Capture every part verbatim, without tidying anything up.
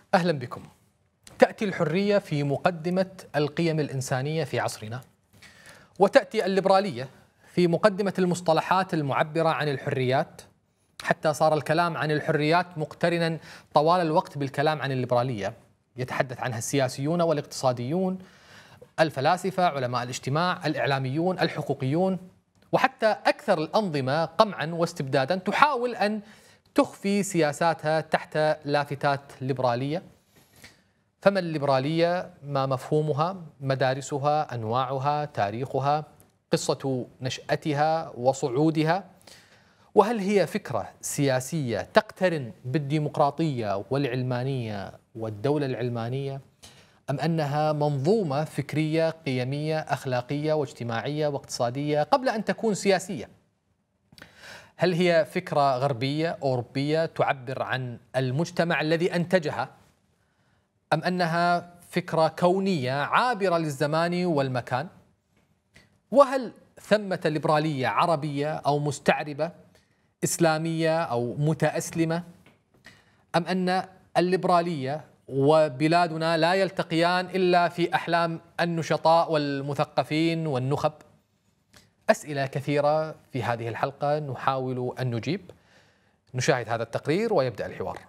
أهلا بكم. تأتي الحرية في مقدمة القيم الإنسانية في عصرنا، وتأتي الليبرالية في مقدمة المصطلحات المعبرة عن الحريات، حتى صار الكلام عن الحريات مقترنا طوال الوقت بالكلام عن الليبرالية. يتحدث عنها السياسيون والاقتصاديون، الفلاسفة، علماء الاجتماع، الإعلاميون، الحقوقيون، وحتى أكثر الأنظمة قمعا واستبدادا تحاول أن تخفي سياساتها تحت لافتات ليبرالية. فما الليبرالية؟ ما مفهومها؟ مدارسها؟ أنواعها؟ تاريخها؟ قصة نشأتها وصعودها؟ وهل هي فكرة سياسية تقترن بالديمقراطية والعلمانية والدولة العلمانية، أم أنها منظومة فكرية قيمية أخلاقية واجتماعية واقتصادية قبل أن تكون سياسية؟ هل هي فكرة غربية أوروبية تعبر عن المجتمع الذي أنتجها، أم أنها فكرة كونية عابرة للزمان والمكان؟ وهل ثمة ليبرالية عربية أو مستعربة، إسلامية أو متأسلمة، أم أن الليبرالية وبلادنا لا يلتقيان إلا في أحلام النشطاء والمثقفين والنخب؟ أسئلة كثيرة في هذه الحلقة نحاول أن نجيب. نشاهد هذا التقرير ويبدأ الحوار.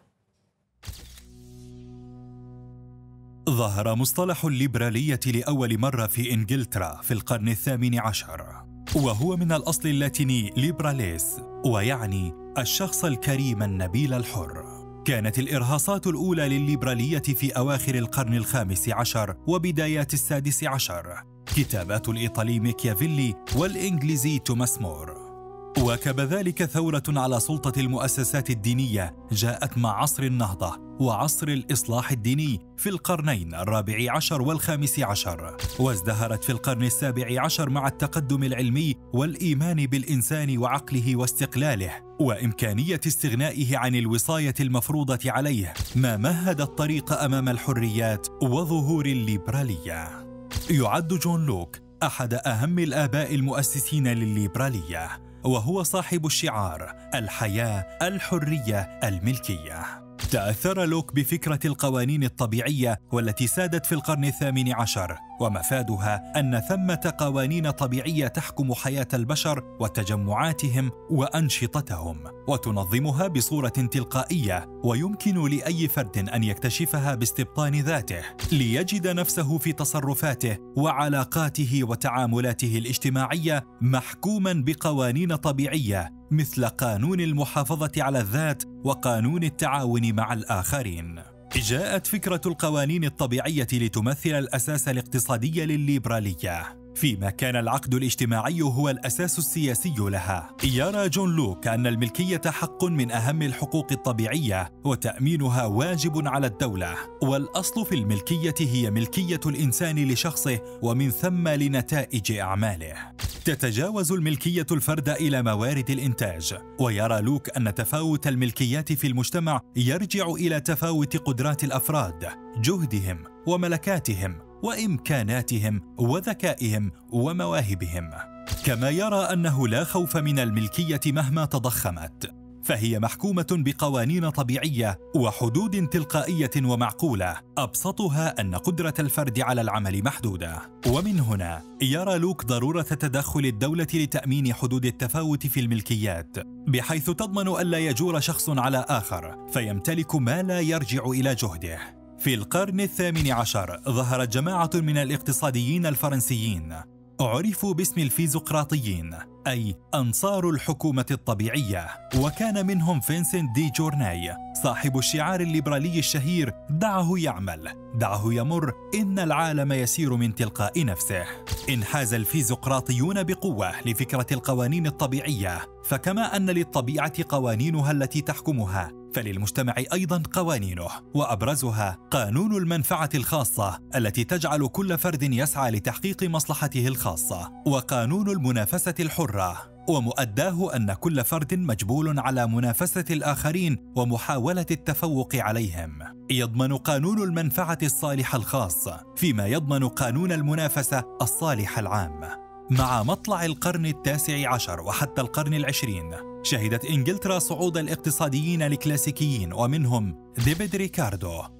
ظهر مصطلح الليبرالية لأول مرة في إنجلترا في القرن الثامن عشر، وهو من الأصل اللاتيني ليبراليس، ويعني الشخص الكريم النبيل الحر. كانت الإرهاصات الأولى للليبرالية في أواخر القرن الخامس عشر وبدايات السادس عشر، كتابات الإيطالي ميكيافيلي والإنجليزي توماس مور. وكب ذلك ثورة على سلطة المؤسسات الدينية جاءت مع عصر النهضة وعصر الإصلاح الديني في القرنين الرابع عشر والخامس عشر، وازدهرت في القرن السابع عشر مع التقدم العلمي والإيمان بالإنسان وعقله واستقلاله وإمكانية استغنائه عن الوصاية المفروضة عليه، ما مهد الطريق أمام الحريات وظهور الليبرالية. يعد جون لوك أحد أهم الآباء المؤسسين للليبرالية، وهو صاحب الشعار الحياة، الحرية، الملكية. تأثر لوك بفكرة القوانين الطبيعية والتي سادت في القرن الثامن عشر، ومفادها أن ثمة قوانين طبيعية تحكم حياة البشر وتجمعاتهم وأنشطتهم وتنظمها بصورة تلقائية، ويمكن لأي فرد أن يكتشفها باستبطان ذاته ليجد نفسه في تصرفاته وعلاقاته وتعاملاته الاجتماعية محكوما بقوانين طبيعية مثل قانون المحافظة على الذات وقانون التعاون مع الآخرين. جاءت فكرة القوانين الطبيعية لتمثل الأساس الاقتصادي للليبرالية، فيما كان العقد الاجتماعي هو الأساس السياسي لها. يرى جون لوك أن الملكية حق من أهم الحقوق الطبيعية، وتأمينها واجب على الدولة، والأصل في الملكية هي ملكية الإنسان لشخصه ومن ثم لنتائج أعماله. تتجاوز الملكية الفرد إلى موارد الإنتاج، ويرى لوك أن تفاوت الملكيات في المجتمع يرجع إلى تفاوت قدرات الأفراد، جهدهم وملكاتهم وإمكاناتهم وذكائهم ومواهبهم. كما يرى أنه لا خوف من الملكية مهما تضخمت، فهي محكومة بقوانين طبيعية وحدود تلقائية ومعقولة، أبسطها أن قدرة الفرد على العمل محدودة. ومن هنا يرى لوك ضرورة تدخل الدولة لتأمين حدود التفاوت في الملكيات، بحيث تضمن ألا يجور شخص على آخر فيمتلك ما لا يرجع إلى جهده. في القرن الثامن عشر ظهرت جماعة من الاقتصاديين الفرنسيين عرفوا باسم الفيزقراطيين، أي أنصار الحكومة الطبيعية، وكان منهم فينسنت دي جورناي صاحب الشعار الليبرالي الشهير دعه يعمل، دعه يمر، إن العالم يسير من تلقاء نفسه. انحاز الفيزقراطيون بقوة لفكرة القوانين الطبيعية، فكما أن للطبيعة قوانينها التي تحكمها، فللمجتمع أيضا قوانينه، وأبرزها قانون المنفعة الخاصة التي تجعل كل فرد يسعى لتحقيق مصلحته الخاصة، وقانون المنافسة الحرة، ومؤداه أن كل فرد مجبول على منافسة الآخرين ومحاولة التفوق عليهم. يضمن قانون المنفعة الصالح الخاص، فيما يضمن قانون المنافسة الصالح العام. مع مطلع القرن التاسع عشر وحتى القرن العشرين شهدت إنجلترا صعود الاقتصاديين الكلاسيكيين، ومنهم ديفيد ريكاردو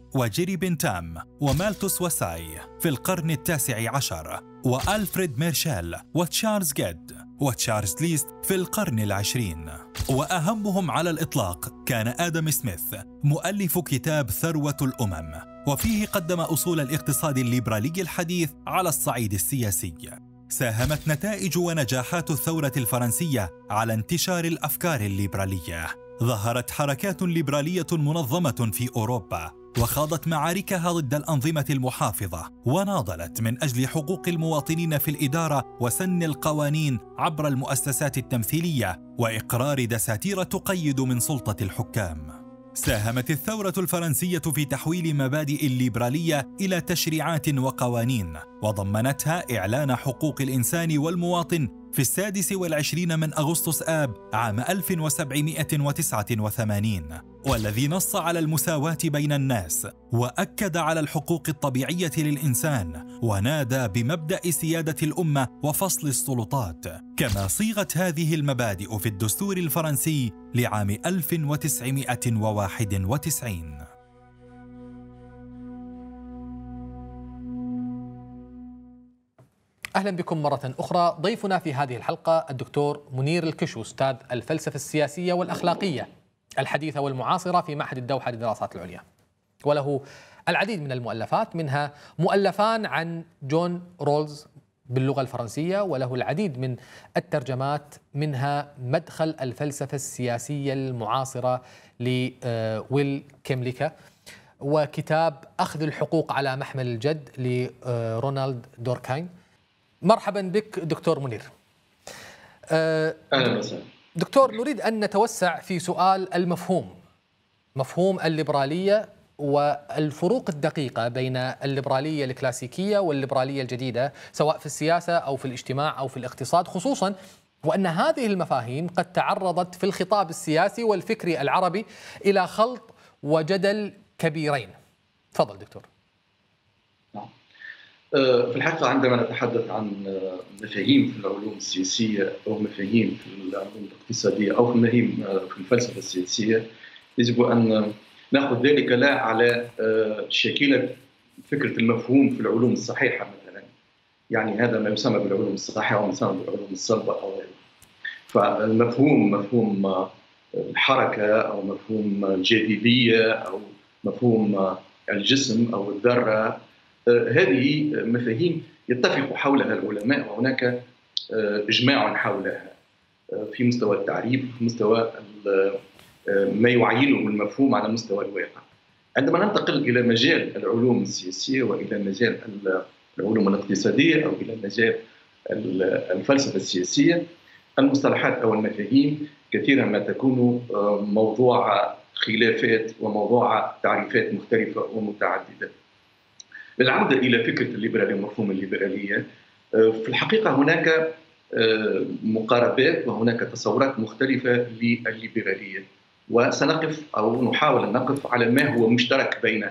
وجيري بنتام ومالثوس وساي في القرن التاسع عشر، وألفريد ميرشيل وتشارلز جيد وتشارلز ليست في القرن العشرين. وأهمهم على الإطلاق كان آدم سميث مؤلف كتاب ثروة الأمم، وفيه قدم أصول الاقتصاد الليبرالي الحديث على الصعيد السياسي. ساهمت نتائج ونجاحات الثورة الفرنسية على انتشار الأفكار الليبرالية. ظهرت حركات ليبرالية منظمة في أوروبا، وخاضت معاركها ضد الأنظمة المحافظة، وناضلت من أجل حقوق المواطنين في الإدارة وسن القوانين عبر المؤسسات التمثيلية وإقرار دساتير تقيد من سلطة الحكام. ساهمت الثورة الفرنسية في تحويل مبادئ الليبرالية إلى تشريعات وقوانين، وضمنتها إعلان حقوق الإنسان والمواطن في السادس والعشرين من أغسطس آب عام ألف وسبعمائة وتسعة وثمانين، والذي نص على المساواة بين الناس، وأكد على الحقوق الطبيعية للإنسان، ونادى بمبدأ سيادة الأمة وفصل السلطات، كما صيغت هذه المبادئ في الدستور الفرنسي لعام ألف وتسعمائة وواحد وتسعين. أهلا بكم مرة أخرى. ضيفنا في هذه الحلقة الدكتور منير الكشو، أستاذ الفلسفة السياسية والأخلاقية الحديثة والمعاصرة في معهد الدوحة للدراسات العليا، وله العديد من المؤلفات، منها مؤلفان عن جون رولز باللغة الفرنسية، وله العديد من الترجمات، منها مدخل الفلسفة السياسية المعاصرة لويل كيمليكا، وكتاب أخذ الحقوق على محمل الجد لرونالد دوركايم. مرحبا بك دكتور منير. أهلا وسهلا دكتور، نريد أن نتوسع في سؤال المفهوم، مفهوم الليبرالية والفروق الدقيقة بين الليبرالية الكلاسيكية والليبرالية الجديدة، سواء في السياسة أو في الاجتماع أو في الاقتصاد، خصوصا وأن هذه المفاهيم قد تعرضت في الخطاب السياسي والفكري العربي إلى خلط وجدل كبيرين. تفضل دكتور. في الحقيقة عندما نتحدث عن مفاهيم في العلوم السياسية أو مفاهيم في العلوم الاقتصادية أو في مفاهيم في الفلسفة السياسية، يجب أن نأخذ ذلك لا على شاكلة فكرة المفهوم في العلوم الصحيحة مثلا، يعني هذا ما يسمى بالعلوم الصحيحة أو ما يسمى بالعلوم الصلبة أو غيره. فالمفهوم مفهوم الحركة أو مفهوم الجاذبية أو مفهوم الجسم أو الذرة، هذه مفاهيم يتفق حولها العلماء، وهناك إجماع حولها في مستوى التعريف وفي مستوى ما يعينه المفهوم على مستوى الواقع. عندما ننتقل إلى مجال العلوم السياسية وإلى مجال العلوم الاقتصادية أو إلى مجال الفلسفة السياسية، المصطلحات أو المفاهيم كثيرا ما تكون موضوع خلافات وموضوع تعريفات مختلفة ومتعددة. للعودة إلى فكرة الليبرالية ومفهوم الليبرالية، في الحقيقة هناك مقاربات وهناك تصورات مختلفة للليبرالية، وسنقف أو نحاول أن نقف على ما هو مشترك بينها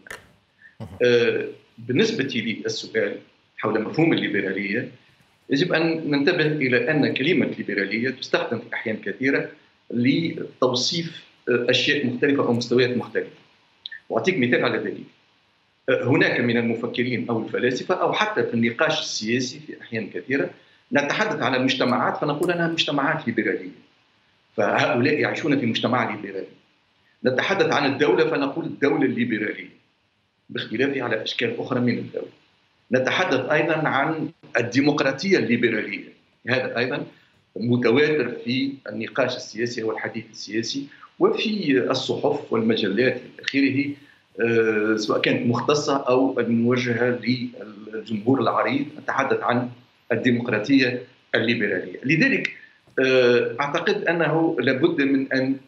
عموما. بالنسبة للسؤال حول مفهوم الليبرالية، يجب أن ننتبه إلى أن كلمة ليبرالية تستخدم في أحيان كثيرة لتوصيف أشياء مختلفة أو مستويات مختلفة. وأعطيك مثال على ذلك. هناك من المفكرين أو الفلاسفة أو حتى في النقاش السياسي في أحيان كثيرة نتحدث عن المجتمعات فنقول أنها مجتمعات ليبرالية، فهؤلاء يعيشون في مجتمع ليبرالي. نتحدث عن الدولة فنقول الدولة الليبرالية باختلافها على أشكال أخرى من الدولة. نتحدث أيضا عن الديمقراطية الليبرالية، هذا أيضا متواتر في النقاش السياسي والحديث السياسي وفي الصحف والمجلات إلى آخره، سواء كانت مختصة أو الموجهة للجمهور العريض. نتحدث عن الديمقراطية الليبرالية. لذلك أعتقد أنه لابد من أن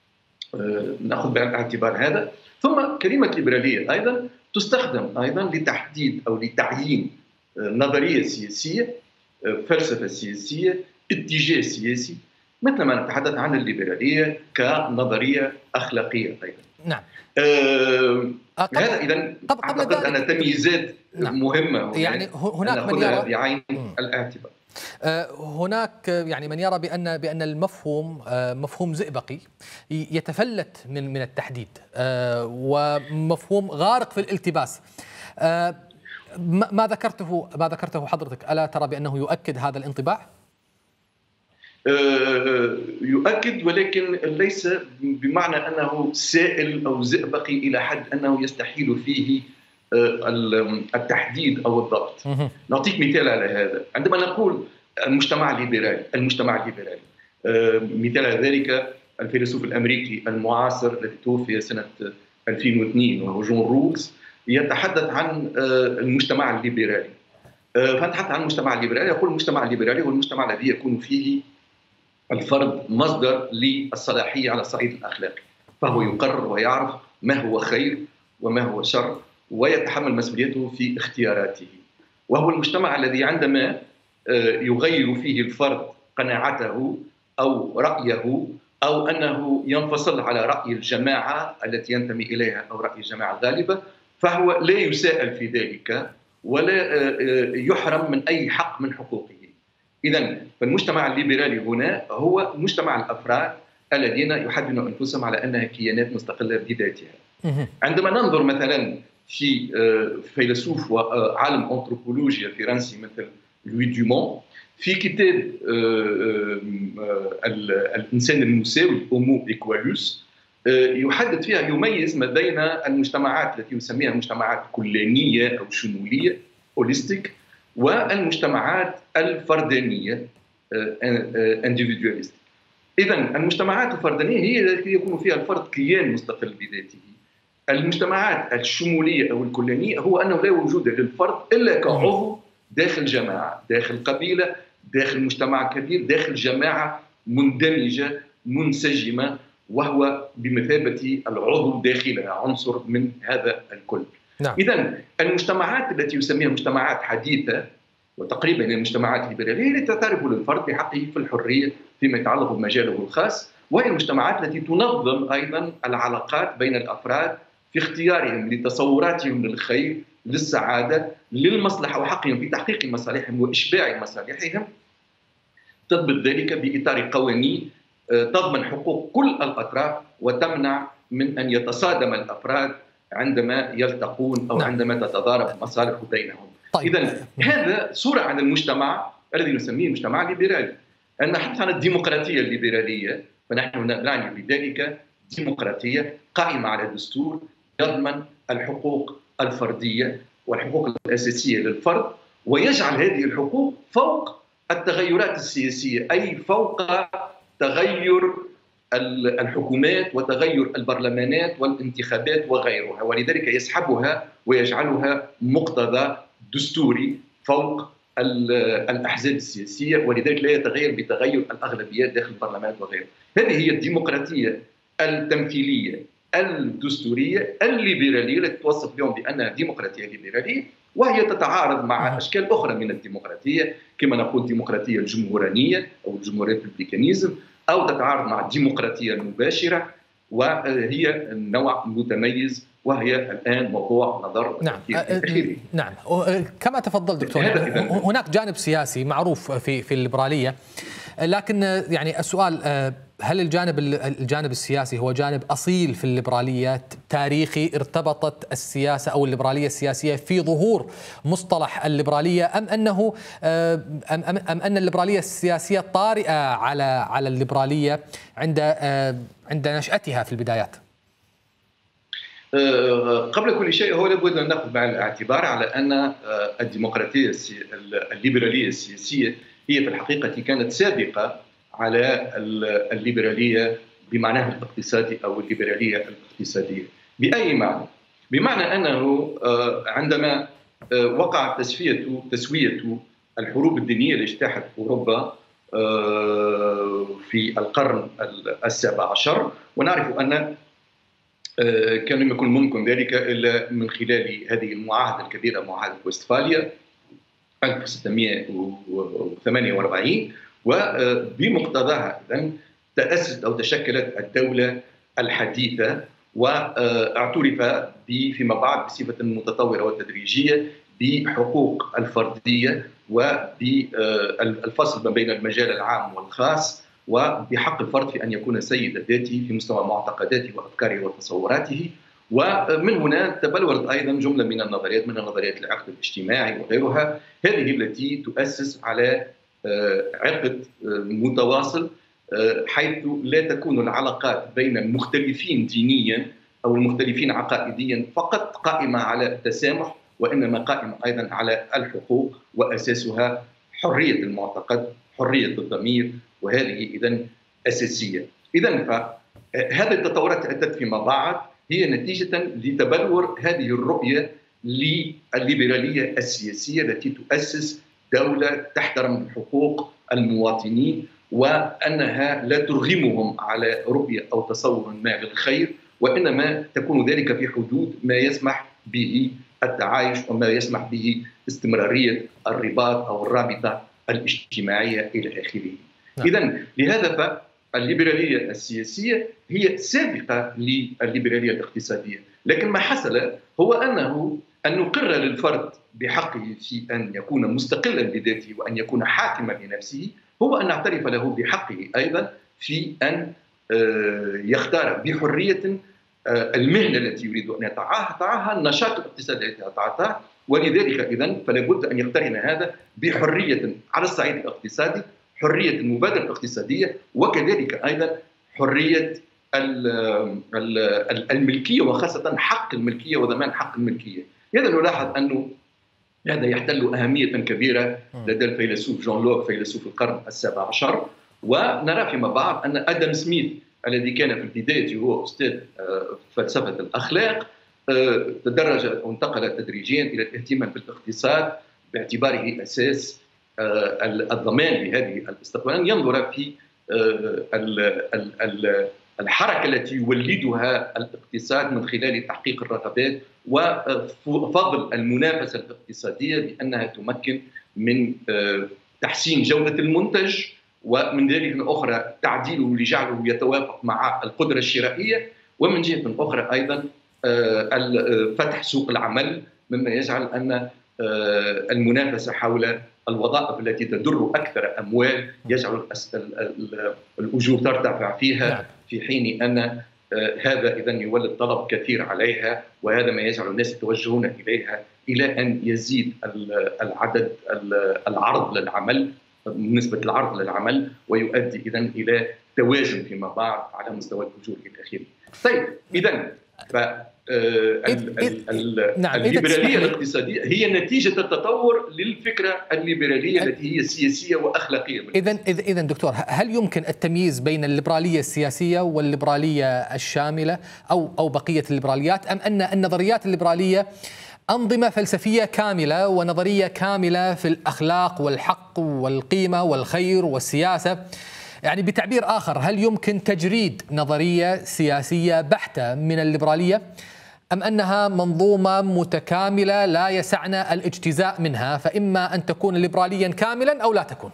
نأخذ بعين الاعتبار هذا. ثم كلمة ليبرالية أيضا تستخدم أيضا لتحديد أو لتعيين نظرية سياسية، فلسفة سياسية، اتجاه سياسي، مثل ما نتحدث عن الليبرالية كنظرية أخلاقية أيضا. نعم. آه هذا إذا أعتقد أن تمييزات نعم. مهمة يعني هناك من يرى بعين الاعتبار. هناك يعني من يرى بأن بأن المفهوم مفهوم زئبقي يتفلت من من التحديد، ومفهوم غارق في الالتباس. ما ذكرته ما ذكرته حضرتك، ألا ترى بأنه يؤكد هذا الانطباع؟ يؤكد، ولكن ليس بمعنى أنه سائل أو زئبقي إلى حد أنه يستحيل فيه التحديد أو الضبط. نعطيك مثال على هذا. عندما نقول المجتمع الليبرالي المجتمع الليبرالي مثال على ذلك الفيلسوف الأمريكي المعاصر الذي توفي سنة ألفين واثنين وهو جون رولز يتحدث عن المجتمع الليبرالي. فنتحدث عن المجتمع الليبرالي، يقول المجتمع الليبرالي هو المجتمع الذي يكون فيه الفرد مصدر للصلاحية على الصعيد الأخلاقي، فهو يقرر ويعرف ما هو خير وما هو شر ويتحمل مسؤوليته في اختياراته. وهو المجتمع الذي عندما يغير فيه الفرد قناعته أو رأيه أو أنه ينفصل على رأي الجماعة التي ينتمي إليها أو رأي الجماعة الغالبة، فهو لا يساءل في ذلك ولا يحرم من أي حق من حقوقه. إذن فالمجتمع الليبرالي هنا هو مجتمع الأفراد الذين يحددون أنفسهم على أنها كيانات مستقلة بذاتها. عندما ننظر مثلا في فيلسوف وعالم أنثروبولوجيا فرنسي مثل لوي دومون في كتاب الإنسان المساوي هومو إيكوالوس يحدد فيها يميز ما بين المجتمعات التي يسميها مجتمعات كلانية أو شمولية هوليستيك والمجتمعات الفردانية individualist. إذن المجتمعات الفردانية هي التي يكون فيها الفرد كيان مستقل بذاته. المجتمعات الشمولية أو الكلانية هو أنه لا وجود للفرد إلا كعضو داخل جماعة، داخل قبيلة، داخل مجتمع كبير، داخل جماعة مندمجة منسجمة، وهو بمثابة العضو داخلها عنصر من هذا الكل. نعم. إذن المجتمعات التي يسميها مجتمعات حديثة وتقريبا المجتمعات الليبرالية هي التي تعترف للفرد بحقه في الحرية فيما يتعلق بمجاله الخاص، وهي المجتمعات التي تنظم أيضا العلاقات بين الأفراد في اختيارهم لتصوراتهم للخير، للسعادة، للمصلحة وحقهم في تحقيق مصالحهم وإشباع مصالحهم، تضبط ذلك بإطار قوانين تضمن حقوق كل الأطراف وتمنع من أن يتصادم الأفراد عندما يلتقون أو نعم. عندما تتضارب مصالح بينهم. طيب. إذن هذا صورة عن المجتمع الذي نسميه المجتمع الليبرالي. أن نحدث عن الديمقراطية الليبرالية، فنحن نعني بذلك ديمقراطية قائمة على دستور يضمن الحقوق الفردية والحقوق الأساسية للفرد، ويجعل هذه الحقوق فوق التغيرات السياسية، أي فوق تغير الحكومات وتغير البرلمانات والانتخابات وغيرها، ولذلك يسحبها ويجعلها مقتضى دستوري فوق الأحزاب السياسية، ولذلك لا يتغير بتغير الأغلبيات داخل البرلمانات وغيرها. هذه هي الديمقراطية التمثيلية الدستورية الليبرالية التي توصف اليوم بأنها ديمقراطية ليبرالية، وهي تتعارض مع أشكال أخرى من الديمقراطية كما نقول الديمقراطية الجمهورانية أو الجمهورية الريبوبليكانيزم، أو تتعارض مع الديمقراطية المباشرة، وهي نوع متميز وهي الآن موضوع نظر. نعم نعم كما تفضل دكتور، هناك جانب سياسي معروف في في الليبرالية، لكن يعني السؤال هل الجانب الجانب السياسي هو جانب أصيل في الليبرالية تاريخي ارتبطت السياسة أو الليبرالية السياسية في ظهور مصطلح الليبرالية، أم أنه أم, أم, أم أن الليبرالية السياسية طارئة على على الليبرالية عند عند نشأتها في البدايات؟ قبل كل شيء هو لابد أن نأخذ بعين الاعتبار على أن الديمقراطية الليبرالية السياسية هي في الحقيقة كانت سابقة على الليبرالية بمعناها الاقتصادي أو الليبرالية الاقتصادية. بأي معنى؟ بمعنى أنه عندما وقع تسوية تسوية الحروب الدينية اللي اجتاحت أوروبا في القرن السابع عشر، ونعرف أن كان لم يكن ممكن ذلك إلا من خلال هذه المعاهدة الكبيرة، معاهدة وستفاليا ألف وستمئة وثمانية وأربعين، وبمقتضاها تأسست أو تشكلت الدولة الحديثة، واعترف فيما بعد بصفة متطورة وتدريجية بحقوق الفردية وبالفصل ما بين المجال العام والخاص، وبحق الفرد في أن يكون سيد ذاته في مستوى معتقداته وأفكاره وتصوراته. ومن هنا تبلورت أيضا جملة من النظريات، من نظريات العقد الاجتماعي وغيرها، هذه التي تؤسس على عقد متواصل، حيث لا تكون العلاقات بين المختلفين دينيا أو المختلفين عقائديا فقط قائمة على التسامح، وإنما قائمة أيضا على الحقوق، وأساسها حرية المعتقد، حرية الضمير، وهذه إذن أساسية. إذن فهذه التطورات أتت فيما بعد هي نتيجة لتبلور هذه الرؤية للليبرالية السياسية التي تؤسس دولة تحترم حقوق المواطنين، وأنها لا ترغمهم على رؤية أو تصور ما للخير، وإنما تكون ذلك في حدود ما يسمح به التعايش وما يسمح به استمرارية الرباط أو الرابطة الاجتماعية إلى آخره. نعم. إذن لهذا فالليبرالية السياسية هي سابقة للليبرالية الاقتصادية، لكن ما حصل هو أنه أن نقر للفرد بحقه في أن يكون مستقلا بذاته وأن يكون حاكما لنفسه، هو أن نعترف له بحقه أيضا في أن يختار بحرية المهنة التي يريد أن يتعاطاها، النشاط الاقتصادي الذي يتعاطاه. ولذلك إذن فلا بد أن يقترن هذا بحرية على الصعيد الاقتصادي، حرية المبادرة الاقتصادية، وكذلك أيضا حرية الملكية، وخاصة حق الملكية وضمان حق الملكية. هذا نلاحظ أنه هذا يحتل أهمية كبيرة لدى الفيلسوف جون لوك فيلسوف القرن السابع عشر، ونرى فيما بعد أن آدم سميث الذي كان في البداية هو أستاذ فلسفة الأخلاق تدرج أو انتقل تدريجيا إلى الاهتمام بالاقتصاد باعتباره أساس الضمان لهذه الاستقلال، ينظر في الحركة التي يولدها الاقتصاد من خلال تحقيق الرغبات وفضل المنافسة الاقتصادية بأنها تمكن من تحسين جودة المنتج، ومن ذلك أخرى تعديله لجعله يتوافق مع القدرة الشرائية، ومن جهة أخرى أيضا فتح سوق العمل، مما يجعل أن المنافسة حول الوظائف التي تدر أكثر أموال يجعل الأجور ترتفع فيها، في حين أن هذا إذن يولد طلب كثير عليها، وهذا ما يجعل الناس يتوجهون إليها إلى أن يزيد العدد العرض للعمل، نسبة العرض للعمل، ويؤدي إذن إلى توازن فيما بعد على مستوى الأجور إلى آخره. طيب إذن ف الليبرالية الاقتصادية هي نتيجة التطور للفكرة الليبرالية التي هي سياسية وأخلاقية. إذن إذن دكتور، هل يمكن التمييز بين الليبرالية السياسية والليبرالية الشاملة أو أو بقية الليبراليات، أم أن النظريات الليبرالية أنظمة فلسفية كاملة ونظرية كاملة في الأخلاق والحق والقيمة والخير والسياسة؟ يعني بتعبير آخر، هل يمكن تجريد نظرية سياسية بحتة من الليبرالية، أم أنها منظومة متكاملة لا يسعنا الاجتزاء منها، فإما أن تكون ليبراليا كاملا أو لا تكون؟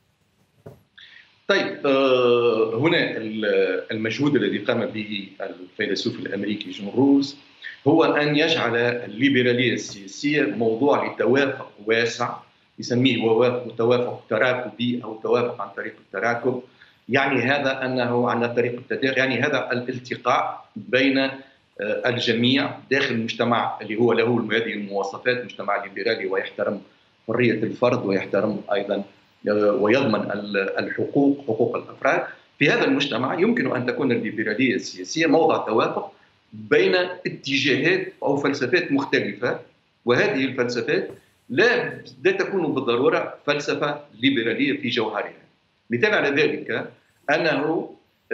طيب، هنا المجهود الذي قام به الفيلسوف الأمريكي جون روز هو أن يجعل الليبرالية السياسية موضوع لتوافق واسع، يسميه توافق تراكبي أو توافق عن طريق التراكب. يعني هذا أنه عن طريق التداخل، يعني هذا الالتقاء بين الجميع داخل المجتمع اللي هو له هذه المواصفات، مجتمع ليبرالي ويحترم حرية الفرد ويحترم أيضا ويضمن الحقوق حقوق الأفراد. في هذا المجتمع يمكن أن تكون الليبرالية السياسية موضع توافق بين اتجاهات أو فلسفات مختلفة، وهذه الفلسفات لا لا تكون بالضرورة فلسفة ليبرالية في جوهرها. مثال على ذلك أنه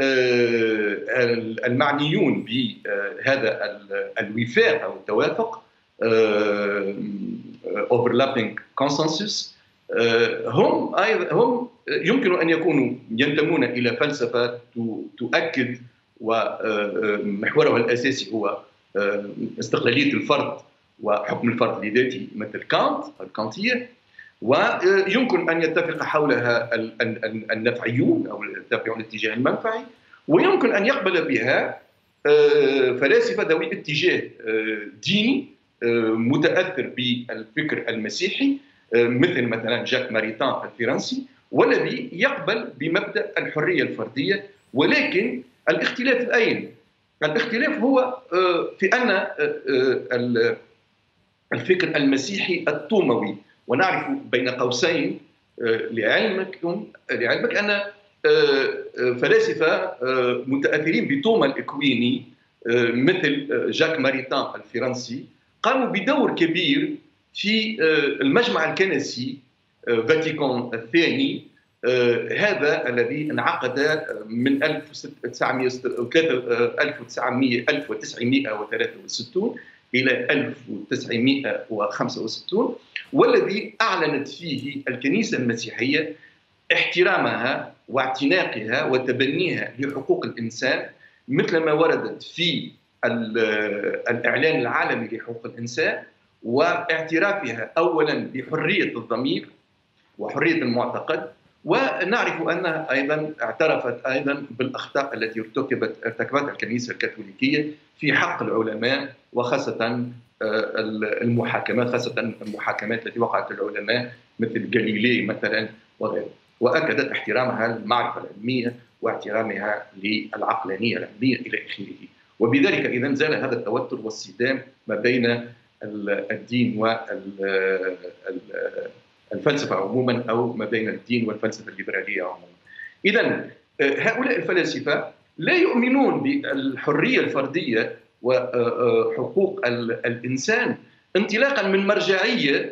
المعنيون بهذا الوفاق أو التوافق overlapping consensus هم هم يمكن أن يكونوا ينتمون إلى فلسفة تؤكد ومحورها الأساسي هو استقلالية الفرد وحكم الفرد لذاته مثل كانت الكانتية، ويمكن أن يتفق حولها النفعيون أو التابعون الاتجاه المنفعي، ويمكن أن يقبل بها فلاسفة ذوي اتجاه ديني متاثر بالفكر المسيحي مثل مثلا جاك ماريتان الفرنسي، والذي يقبل بمبدا الحريه الفرديه. ولكن الاختلاف اين؟ الاختلاف هو في ان الفكر المسيحي الطوموي، ونعرف بين قوسين لعلمكم لعلمك ان فلاسفه متاثرين بتوما الاكويني مثل جاك ماريتان الفرنسي قاموا بدور كبير في المجمع الكنسي فاتيكان الثاني، هذا الذي انعقد من ألف وتسعمئة وثلاثة وستين إلى ألف وتسعمئة وخمسة وستين، والذي أعلنت فيه الكنيسة المسيحية احترامها واعتناقها وتبنيها لحقوق الإنسان مثل ما وردت في الإعلان العالمي لحقوق الإنسان، واعترافها أولا بحرية الضمير وحرية المعتقد. ونعرف أنها أيضا اعترفت أيضا بالأخطاء التي ارتكبت ارتكبتها الكنيسة الكاثوليكية في حق العلماء، وخاصة المحاكمات، خاصة المحاكمات التي وقعت العلماء مثل جاليلي مثلا وغيره، وأكدت احترامها للمعرفة العلمية واحترامها للعقلانية العلمية إلى آخره. وبذلك إذا زال هذا التوتر والصدام ما بين الدين والفلسفة عموما، أو ما بين الدين والفلسفة الليبرالية عموما. إذن هؤلاء الفلاسفة لا يؤمنون بالحرية الفردية وحقوق الإنسان انطلاقا من مرجعية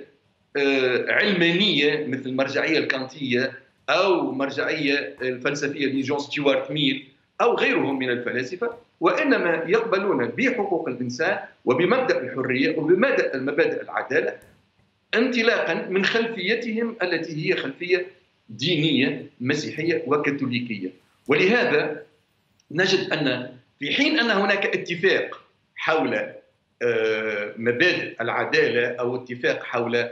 علمانية مثل المرجعية الكانتية أو مرجعية الفلسفية لجون ستيوارت ميل أو غيرهم من الفلاسفة، وإنما يقبلون بحقوق الإنسان وبمبدأ الحرية وبمبدأ مبادئ العدالة انطلاقا من خلفيتهم التي هي خلفية دينية مسيحية وكاثوليكية. ولهذا نجد أن في حين أن هناك اتفاق حول مبادئ العدالة أو اتفاق حول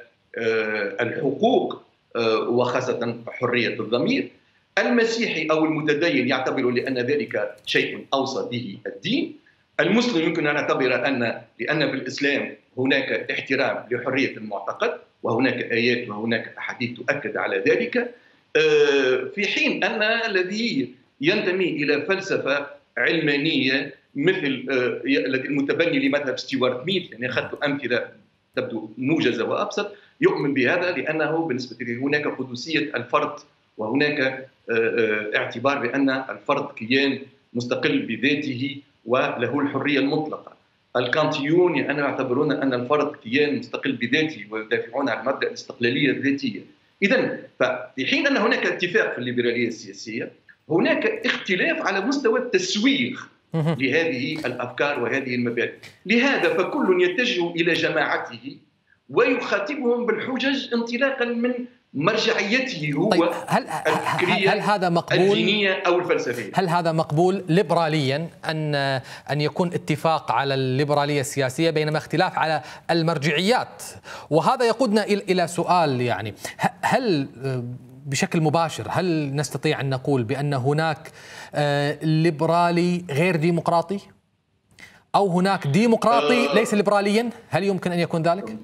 الحقوق وخاصة حرية الضمير، المسيحي أو المتدين يعتبر لأن ذلك شيء أوصى به الدين، المسلم يمكن أن يعتبر أن لأن في الإسلام هناك احترام لحرية المعتقد، وهناك آيات وهناك أحاديث تؤكد على ذلك، في حين أن الذي ينتمي إلى فلسفة علمانية مثل المتبني لمذهب ستيوارت ميل، يعني أخذت أمثلة تبدو موجزة وأبسط، يؤمن بهذا لأنه بالنسبة له هناك قدسية الفرد، وهناك اعتبار بأن الفرد كيان مستقل بذاته وله الحرية المطلقة. الكانتيون يعني يعتبرون أن الفرد كيان مستقل بذاته ويدافعون عن مبدأ الاستقلالية الذاتية. إذن ففي حين أن هناك اتفاق في الليبرالية السياسية، هناك اختلاف على مستوى التسويغ لهذه الأفكار وهذه المبادئ. لهذا فكل يتجه إلى جماعته ويخاطبهم بالحجج انطلاقا من مرجعيته هو طيب هل الفكرية هل هذا مقبول الدينية أو الفلسفية؟ هل هذا مقبول ليبراليا أن أن يكون اتفاق على الليبرالية السياسية بينما اختلاف على المرجعيات؟ وهذا يقودنا إلى سؤال، يعني هل بشكل مباشر هل نستطيع أن نقول بأن هناك ليبرالي غير ديمقراطي أو هناك ديمقراطي ليس ليبراليا؟ هل يمكن أن يكون ذلك؟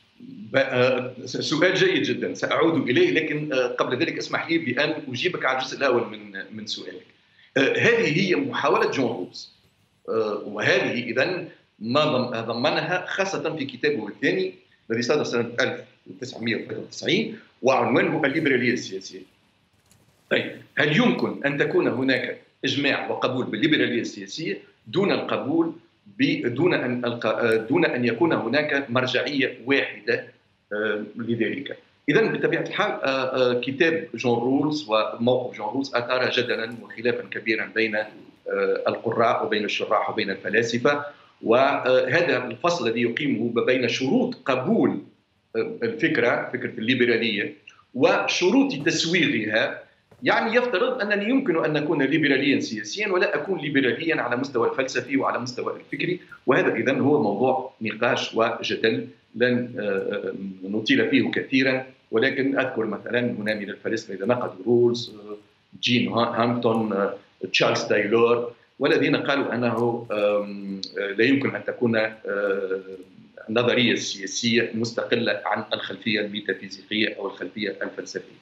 سؤال جيد جدا، سأعود إليه، لكن قبل ذلك اسمح لي بأن أجيبك على الجزء الأول من من سؤالك. هذه هي محاولة جون رولز، وهذه إذن ما ضمنها خاصة في كتابه الثاني الذي صدر سنة ألف وتسعمئة وثلاثة وتسعين وعنوانه الليبرالية السياسية. طيب هل يمكن أن تكون هناك إجماع وقبول بالليبرالية السياسية دون القبول دون أن دون أن يكون هناك مرجعية واحدة لذلك؟ إذن بطبيعة الحال كتاب جون رولز وموقف جون رولز أثار جدلا وخلافا كبيرا بين القراء وبين الشراح وبين الفلاسفة، وهذا الفصل الذي يقيمه بين شروط قبول الفكرة فكرة الليبرالية وشروط تسويغها، يعني يفترض أنني يمكن أن أكون ليبراليا سياسيا ولا أكون ليبراليا على مستوى الفلسفي وعلى مستوى الفكري، وهذا إذن هو موضوع نقاش وجدل لن نطيل فيه كثيرا، ولكن أذكر مثلا هنا من الفلاسفة إذا نقدوا رولز، جين هامبتون، تشارلز تايلور، والذين قالوا أنه لا يمكن أن تكون النظرية السياسية مستقلة عن الخلفية الميتافيزيقية أو الخلفية الفلسفية.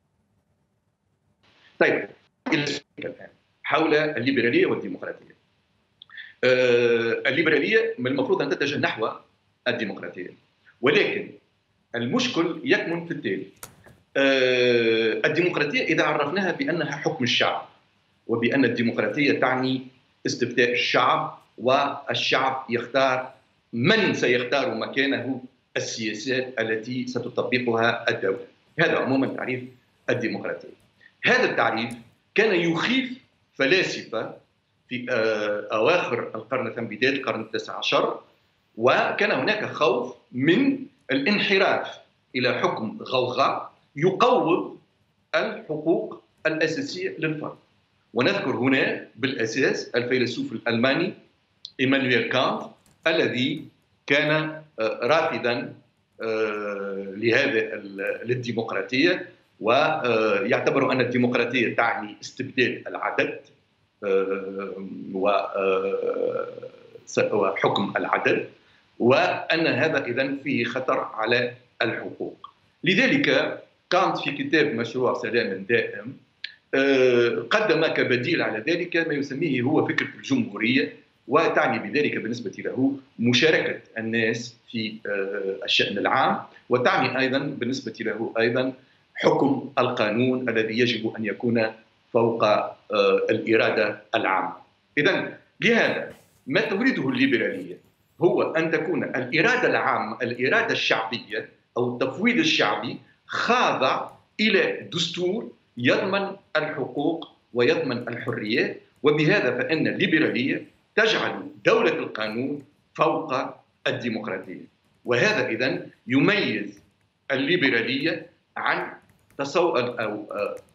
طيب الآن حول الليبرالية والديمقراطية. الليبرالية من المفروض أن تتجه نحو الديمقراطية، ولكن المشكل يكمن في التالي: الديمقراطية إذا عرفناها بأنها حكم الشعب، وبأن الديمقراطية تعني استفتاء الشعب، والشعب يختار من سيختار مكانه السياسات التي ستطبقها الدولة. هذا عموما تعريف الديمقراطية. هذا التعريف كان يخيف فلاسفة في أواخر القرن، بداية القرن التاسع عشر، وكان هناك خوف من الانحراف إلى حكم غوغاء يقوض الحقوق الأساسية للفرد. ونذكر هنا بالأساس الفيلسوف الألماني إيمانويل كانت الذي كان رافضا لهذا للديمقراطية، ويعتبر أن الديمقراطية تعني استبدال العدد وحكم العدد، وأن هذا إذن فيه خطر على الحقوق. لذلك كانت في كتاب مشروع سلام دائم قدم كبديل على ذلك ما يسميه هو فكرة الجمهورية، وتعني بذلك بالنسبة له مشاركة الناس في الشأن العام، وتعني أيضا بالنسبة له أيضا حكم القانون الذي يجب أن يكون فوق الإرادة العامة. إذن لهذا ما تريده الليبرالية هو أن تكون الإرادة العامة، الإرادة الشعبية أو التفويض الشعبي، خاضع إلى دستور يضمن الحقوق ويضمن الحريات. وبهذا فإن الليبرالية تجعل دولة القانون فوق الديمقراطية، وهذا إذن يميز الليبرالية عن تصور أو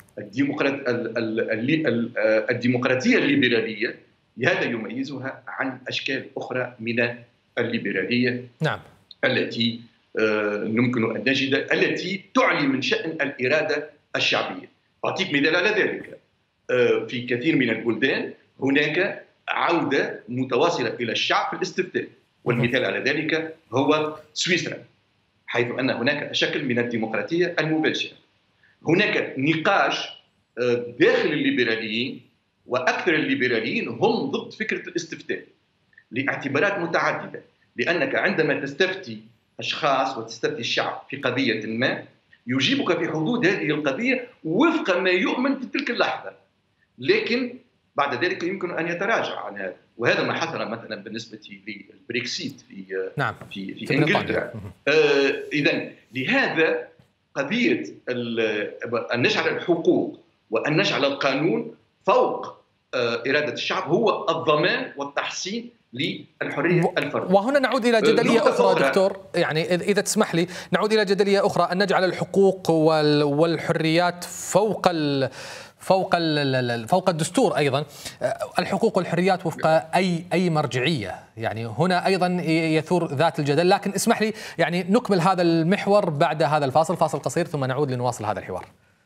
الديمقراطية الليبرالية. هذا يميزها عن أشكال أخرى من الليبرالية. نعم. التي يمكن أن نجد التي تعلي من شأن الإرادة الشعبية. أعطيك مثال على ذلك: في كثير من البلدان هناك عودة متواصلة إلى الشعب في الاستفتاء، والمثال على ذلك هو سويسرا، حيث أن هناك شكل من الديمقراطية المباشرة. هناك نقاش داخل الليبراليين، وأكثر الليبراليين هم ضد فكرة الاستفتاء لاعتبارات متعددة، لأنك عندما تستفتي أشخاص وتستفتي الشعب في قضية ما، يجيبك في حدود هذه القضية وفق ما يؤمن في تلك اللحظة، لكن بعد ذلك يمكن أن يتراجع عن هذا. وهذا ما حصل مثلا بالنسبة للبريكسيت في نعم. في, في, في إنجلترا. آه إذن لهذا قضية أن نجعل الحقوق وأن نجعل القانون فوق آه إرادة الشعب هو الضمان والتحسين للحرية الفردية. وهنا نعود إلى جدلية أخرى دكتور، يعني إذا تسمح لي نعود إلى جدلية أخرى، أن نجعل الحقوق والحريات فوق ال فوق ال فوق الدستور. أيضا الحقوق والحريات وفق أي أي مرجعية، يعني هنا أيضا يثور ذات الجدل. لكن اسمح لي يعني نكمل هذا المحور بعد هذا الفاصل، فاصل قصير ثم نعود لنواصل هذا الحوار.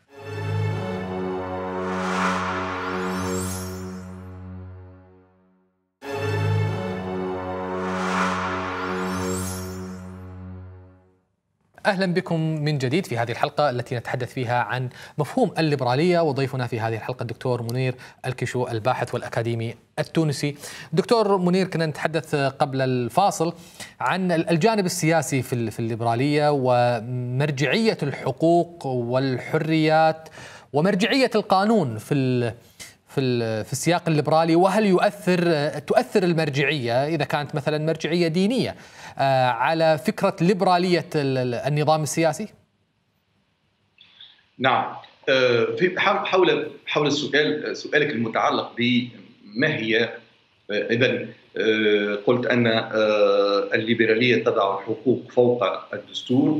أهلا بكم من جديد في هذه الحلقة التي نتحدث فيها عن مفهوم الليبرالية، وضيفنا في هذه الحلقة الدكتور منير الكشو، الباحث والأكاديمي التونسي. دكتور منير، كنا نتحدث قبل الفاصل عن الجانب السياسي في الليبرالية ومرجعية الحقوق والحريات ومرجعية القانون في في في السياق الليبرالي، وهل يؤثر تؤثر المرجعية إذا كانت مثلا مرجعية دينية على فكرة ليبرالية النظام السياسي؟ نعم، في حول حول السؤال سؤالك المتعلق بما هي، إذا قلت أن الليبرالية تضع الحقوق فوق الدستور،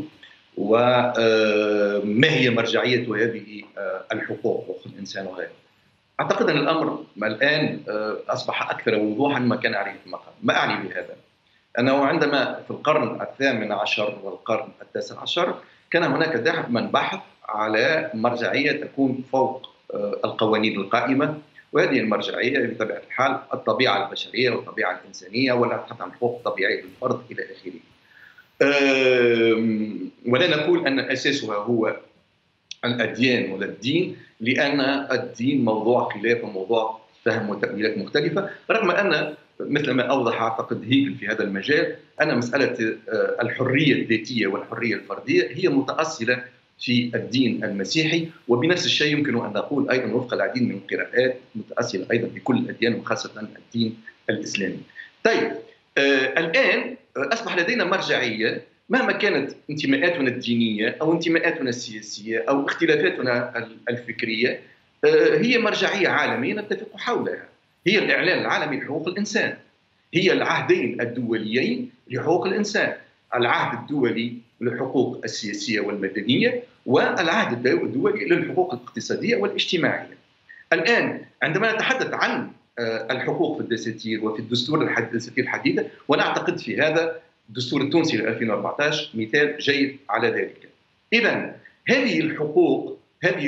وما هي مرجعية هذه الحقوق حقوق الإنسان وغيرها. أعتقد أن الأمر الآن أصبح أكثر وضوحا ما كان عليه في المقام. ما أعني بهذا؟ أنه عندما في القرن الثامن عشر والقرن التاسع عشر كان هناك دائما بحث على مرجعية تكون فوق القوانين القائمة، وهذه المرجعية بطبيعة الحال الطبيعة البشرية والطبيعة الإنسانية، ولا تحت عن حقوق طبيعية للفرد إلى آخره. ولا نقول أن أساسها هو الأديان ولا الدين، لأن الدين موضوع خلاف وموضوع فهم وتأويلات مختلفة، رغم أن مثل ما أوضح أعتقد هيجل في هذا المجال أن مسألة الحرية الذاتية والحرية الفردية هي متأصلة في الدين المسيحي، وبنفس الشيء يمكن أن نقول أيضا وفق العديد من القراءات متأصلة أيضا في كل الأديان وخاصة الدين الإسلامي. طيب آه الآن أصبح لدينا مرجعية مهما كانت انتماءاتنا الدينية أو انتماءاتنا السياسية أو اختلافاتنا الفكرية، آه هي مرجعية عالمية نتفق حولها، هي الإعلان العالمي لحقوق الإنسان، هي العهدين الدوليين لحقوق الإنسان، العهد الدولي للحقوق السياسية والمدنية والعهد الدولي للحقوق الاقتصادية والاجتماعية. الآن عندما نتحدث عن الحقوق في الدساتير وفي الدستور الدساتير الحديثة، ونعتقد في هذا الدستور التونسي ل ألفين وأربعة عشر مثال جيد على ذلك. إذن هذه الحقوق، هذه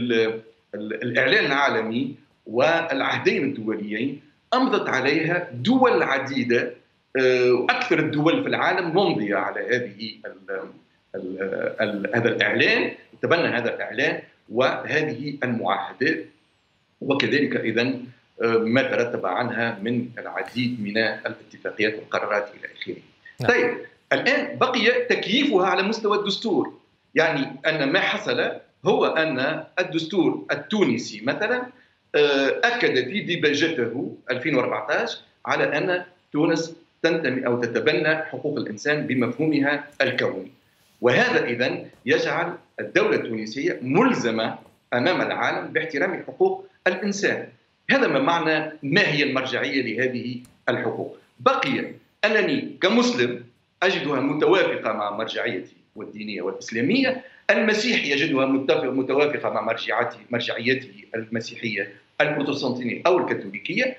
الإعلان العالمي والعهدين الدوليين أمضت عليها دول عديدة، وأكثر الدول في العالم ممضية على هذه ال ال ال هذا الإعلان، تبنى هذا الإعلان وهذه المعاهدات، وكذلك إذن ما ترتب عنها من العديد من الاتفاقيات والقرارات إلى آخره. طيب الآن بقي تكييفها على مستوى الدستور، يعني أن ما حصل هو أن الدستور التونسي مثلا أكد في ديباجته ألفين وأربعة عشر على أن تونس تنتمي أو تتبنى حقوق الإنسان بمفهومها الكوني، وهذا إذن يجعل الدولة التونسية ملزمة أمام العالم باحترام حقوق الإنسان. هذا ما معنى ما هي المرجعية لهذه الحقوق. بقي أنني كمسلم أجدها متوافقة مع مرجعيتي والدينية والإسلامية، المسيحي يجدها متوافقة مع مرجعيته مرجعيته المسيحية البروتستانتية أو الكاثوليكية،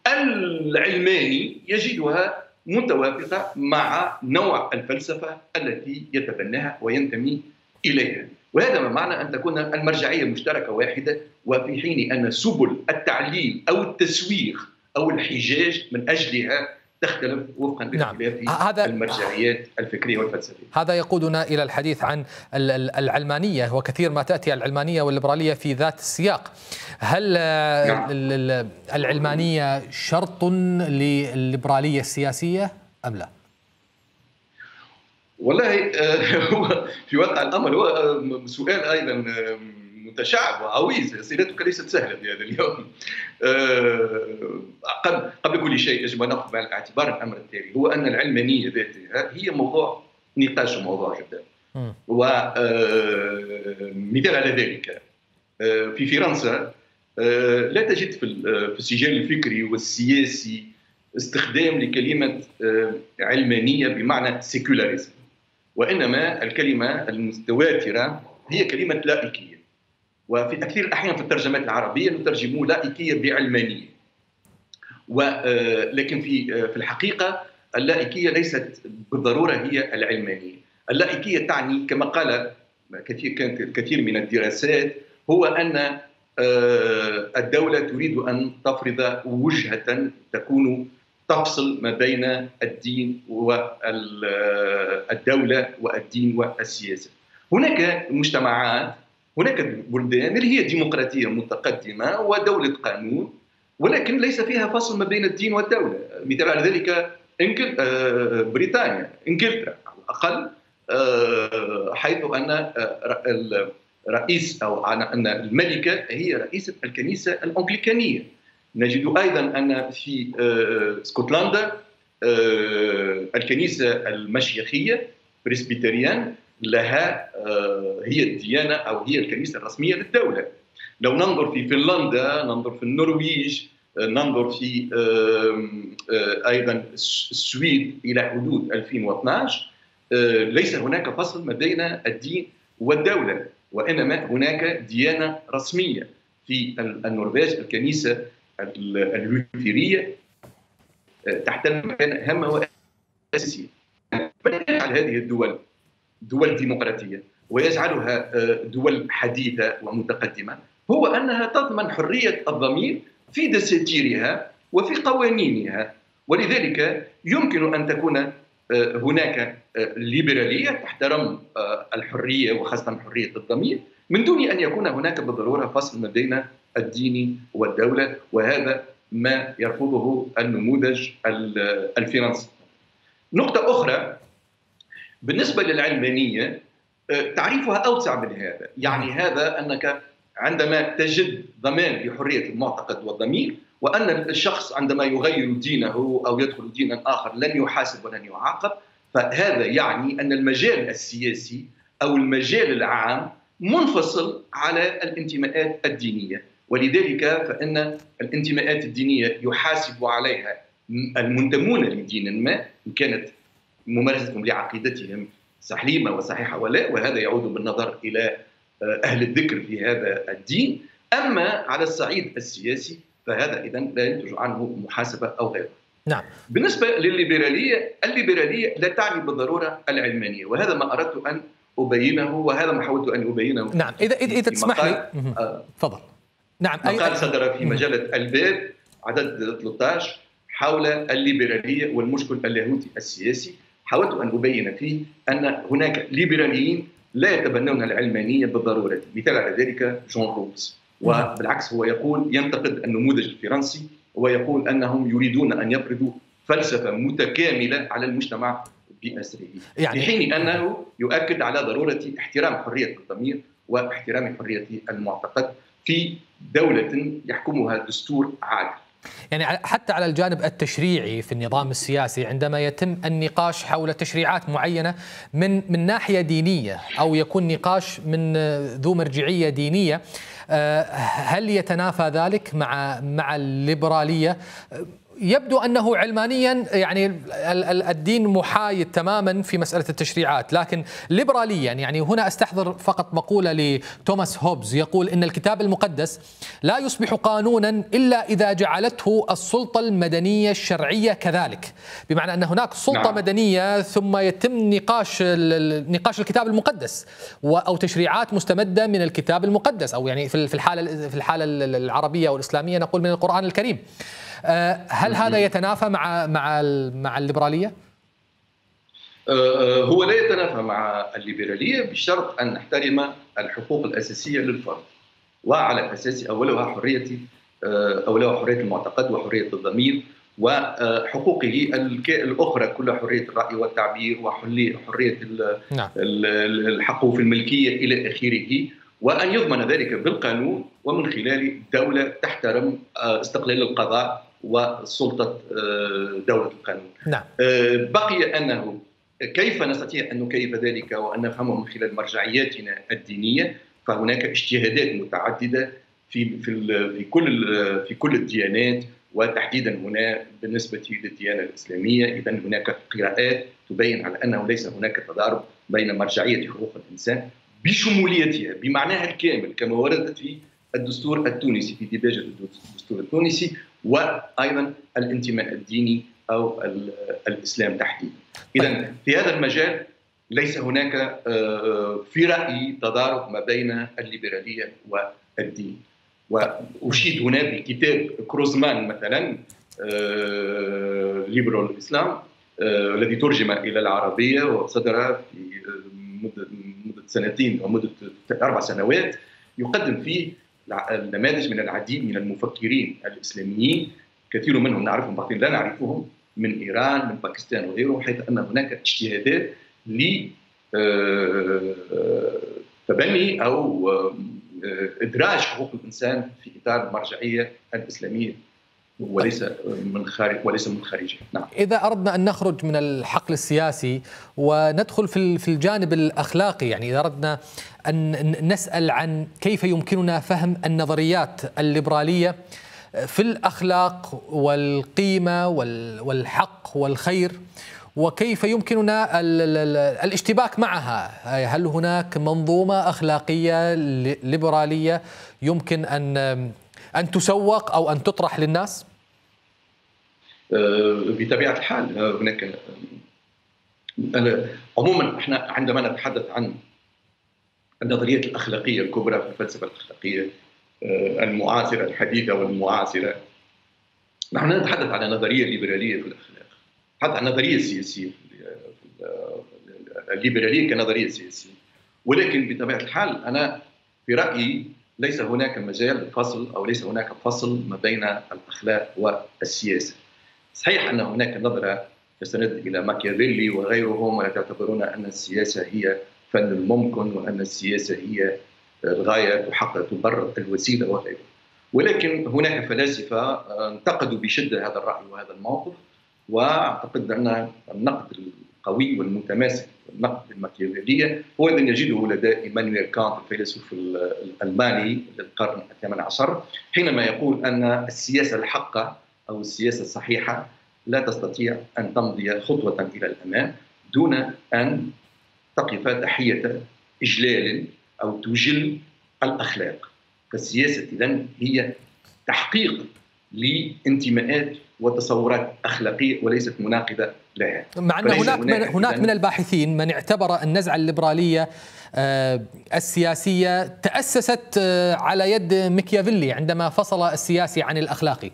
العلماني يجدها متوافقة مع نوع الفلسفة التي يتبناها وينتمي إليها. وهذا ما معنى أن تكون المرجعية مشتركة واحدة، وفي حين أن سبل التعليل أو التسويغ أو الحجاج من أجلها تختلف وفقا لاختلاف نعم. المرجعيات الفكرية والفلسفية. هذا يقودنا إلى الحديث عن العلمانية، وكثير ما تأتي العلمانية والليبرالية في ذات السياق. هل نعم. العلمانية شرط للليبرالية السياسية أم لا؟ والله هو في واقع الأمر هو سؤال أيضا متشعب وعويز، أسئلتك ليست سهلة في هذا اليوم. قبل كل شيء يجب أن نأخذ بعين الاعتبار الأمر التالي، هو أن العلمانية ذاتها هي موضوع نقاش وموضوع جدا، ومثال على ذلك في فرنسا لا تجد في السجال الفكري والسياسي استخدام لكلمة علمانية بمعنى سيكولاريزم، وإنما الكلمة المتواترة هي كلمة لائكية، وفي كثير الأحيان في الترجمات العربية نترجم لائكية بعلمانية، ولكن في في الحقيقة اللائكية ليست بالضرورة هي العلمانية. اللائكية تعني كما قال كثير كانت كثير من الدراسات هو أن الدولة تريد أن تفرض وجهة تكون تفصل ما بين الدين والدولة والدين والسياسة. هناك مجتمعات، هناك بلدان اللي هي ديمقراطية متقدمة ودولة قانون، ولكن ليس فيها فصل ما بين الدين والدولة. مثال على ذلك بريطانيا، إنجلترا على الأقل، حيث أن الرئيس أو أن الملكة هي رئيسة الكنيسة الأنجليكانية. نجد أيضا أن في اسكتلندا الكنيسة المشيخية بريسبيتريان لها هي الديانة أو هي الكنيسة الرسمية للدولة. لو ننظر في فنلندا، ننظر في النرويج، ننظر في أيضا السويد إلى حدود ألفين واثني عشر، ليس هناك فصل ما بين الدين والدولة، وإنما هناك ديانة رسمية. في النرويج الكنيسة اللوثيرية تحتل مكانة هامة وأساسية. ما يجعل هذه الدول دول ديمقراطية ويجعلها دول حديثة ومتقدمة هو أنها تضمن حرية الضمير في دساتيرها وفي قوانينها، ولذلك يمكن أن تكون هناك ليبرالية تحترم الحرية وخاصة حرية الضمير من دون أن يكون هناك بالضرورة فصل ما بين الدين والدولة، وهذا ما يرفضه النموذج الفرنسي. نقطة أخرى بالنسبة للعلمانية تعريفها أوسع من هذا، يعني هذا أنك عندما تجد ضمان لحرية المعتقد والضمير، وأن الشخص عندما يغير دينه أو يدخل دينا آخر لن يحاسب ولن يعاقب، فهذا يعني أن المجال السياسي أو المجال العام منفصل على الانتماءات الدينية، ولذلك فإن الانتماءات الدينية يحاسب عليها المنتمون لدين ما إن كانت ممارستهم لعقيدتهم سليمة وصحيحة ولا، وهذا يعود بالنظر إلى أهل الذكر في هذا الدين. أما على الصعيد السياسي فهذا إذن لا ينتج عنه محاسبة أو غيره. نعم. بالنسبة للليبرالية، الليبرالية لا تعني بالضرورة العلمانية، وهذا ما أردت أن أبينه، وهذا ما حاولت أن أبينه. نعم، إذا إذا تسمح لي تفضل. نعم، مقال صدر في مجلة الباب عدد ثلاثة عشر حول الليبرالية والمشكل اللاهوتي السياسي. حاولت أن أبين فيه أن هناك ليبراليين لا يتبنون العلمانية بالضرورة، مثال على ذلك جون روبس، وبالعكس هو يقول ينتقد النموذج الفرنسي ويقول أنهم يريدون أن يفرضوا فلسفة متكاملة على المجتمع بأسره، يعني في حين أنه يؤكد على ضرورة احترام حرية الضمير واحترام حرية المعتقد في دولة يحكمها دستور عادل. يعني حتى على الجانب التشريعي في النظام السياسي، عندما يتم النقاش حول تشريعات معينة من من ناحية دينية أو يكون نقاش من ذو مرجعية دينية، هل يتنافى ذلك مع مع الليبرالية؟ يبدو أنه علمانيا يعني الدين محايد تماما في مسألة التشريعات، لكن ليبراليا يعني هنا أستحضر فقط مقولة لتوماس هوبز يقول إن الكتاب المقدس لا يصبح قانونا إلا إذا جعلته السلطة المدنية الشرعية كذلك، بمعنى أن هناك سلطة نعم. مدنية ثم يتم نقاش نقاش الكتاب المقدس أو تشريعات مستمدة من الكتاب المقدس، أو يعني في الحالة في الحالة العربية والإسلامية نقول من القرآن الكريم. هل هذا يتنافى مع مع مع الليبرالية؟ هو لا يتنافى مع الليبرالية بشرط أن نحترم الحقوق الأساسية للفرد، وعلى أساس أولها حرية أولها حرية المعتقد وحرية الضمير وحقوقه الأخرى كل حرية الرأي والتعبير وحرية الحق في الملكية إلى آخره، وأن يضمن ذلك بالقانون ومن خلال دولة تحترم استقلال القضاء وسلطة دولة القانون. نعم. بقي أنه كيف نستطيع أن نكيف ذلك وأن نفهمه من خلال مرجعياتنا الدينية، فهناك اجتهادات متعددة في في في كل في كل الديانات، وتحديدا هنا بالنسبة للديانة الإسلامية إذا هناك قراءات تبين على أنه ليس هناك تضارب بين مرجعية حقوق الإنسان بشموليتها بمعناها الكامل كما وردت في الدستور التونسي في ديباجة الدستور التونسي، وأيضا الانتماء الديني أو الإسلام تحديدا. إذن في هذا المجال ليس هناك في رأيي تضارب ما بين الليبرالية والدين. وأشيد هنا بكتاب كروزمان مثلا ليبرال الإسلام الذي ترجم إلى العربية وصدر في مدة مدة سنتين أو مدة أربع سنوات، يقدم فيه نماذج من العديد من المفكرين الإسلاميين، كثير منهم نعرفهم بعضهم لا نعرفهم، من إيران من باكستان وغيره، حيث أن هناك اجتهادات لتبني أو إدراج حقوق الإنسان في إطار المرجعية الإسلامية وليس من خارج وليس من خارجه. نعم. إذا أردنا أن نخرج من الحقل السياسي وندخل في في الجانب الأخلاقي، يعني إذا أردنا أن نسأل عن كيف يمكننا فهم النظريات الليبرالية في الأخلاق والقيمة والحق والخير، وكيف يمكننا الاشتباك معها، هل هناك منظومة أخلاقية ليبرالية يمكن أن أن تسوق أو أن تطرح للناس؟ بطبيعة الحال هناك عموما احنا عندما نتحدث عن النظريات الأخلاقية الكبرى في الفلسفة الأخلاقية المعاصرة الحديثة والمعاصرة، نحن نتحدث عن نظرية ليبرالية في الأخلاق، نتحدث عن نظرية سياسية الليبرالية كنظرية سياسية. ولكن بطبيعة الحال أنا في رأيي ليس هناك مجال للفصل أو ليس هناك فصل ما بين الأخلاق والسياسة. صحيح أن هناك نظرة تستند إلى ماكيافيلي وغيرهم ويعتبرون أن السياسة هي فن الممكن وأن السياسة هي الغاية تحقق تبرر الوسيلة وغيره. ولكن هناك فلاسفة انتقدوا بشدة هذا الرأي وهذا الموقف، وأعتقد أن النقد القوي والمتماسك والنقد الماكيافيلية هو الذي نجده لدى إيمانويل كانت الفيلسوف الألماني للقرن الثامن عشر، حينما يقول أن السياسة الحقة أو السياسة الصحيحة لا تستطيع أن تمضي خطوة إلى الأمام دون أن تقف تحية إجلال أو تجل الأخلاق. فالسياسة إذن هي تحقيق لانتماءات وتصورات أخلاقية وليست مناقضة لها. مع أن هناك من هناك من الباحثين من اعتبر النزعة الليبرالية السياسية تأسست على يد ميكيافيلي عندما فصل السياسي عن الأخلاقي.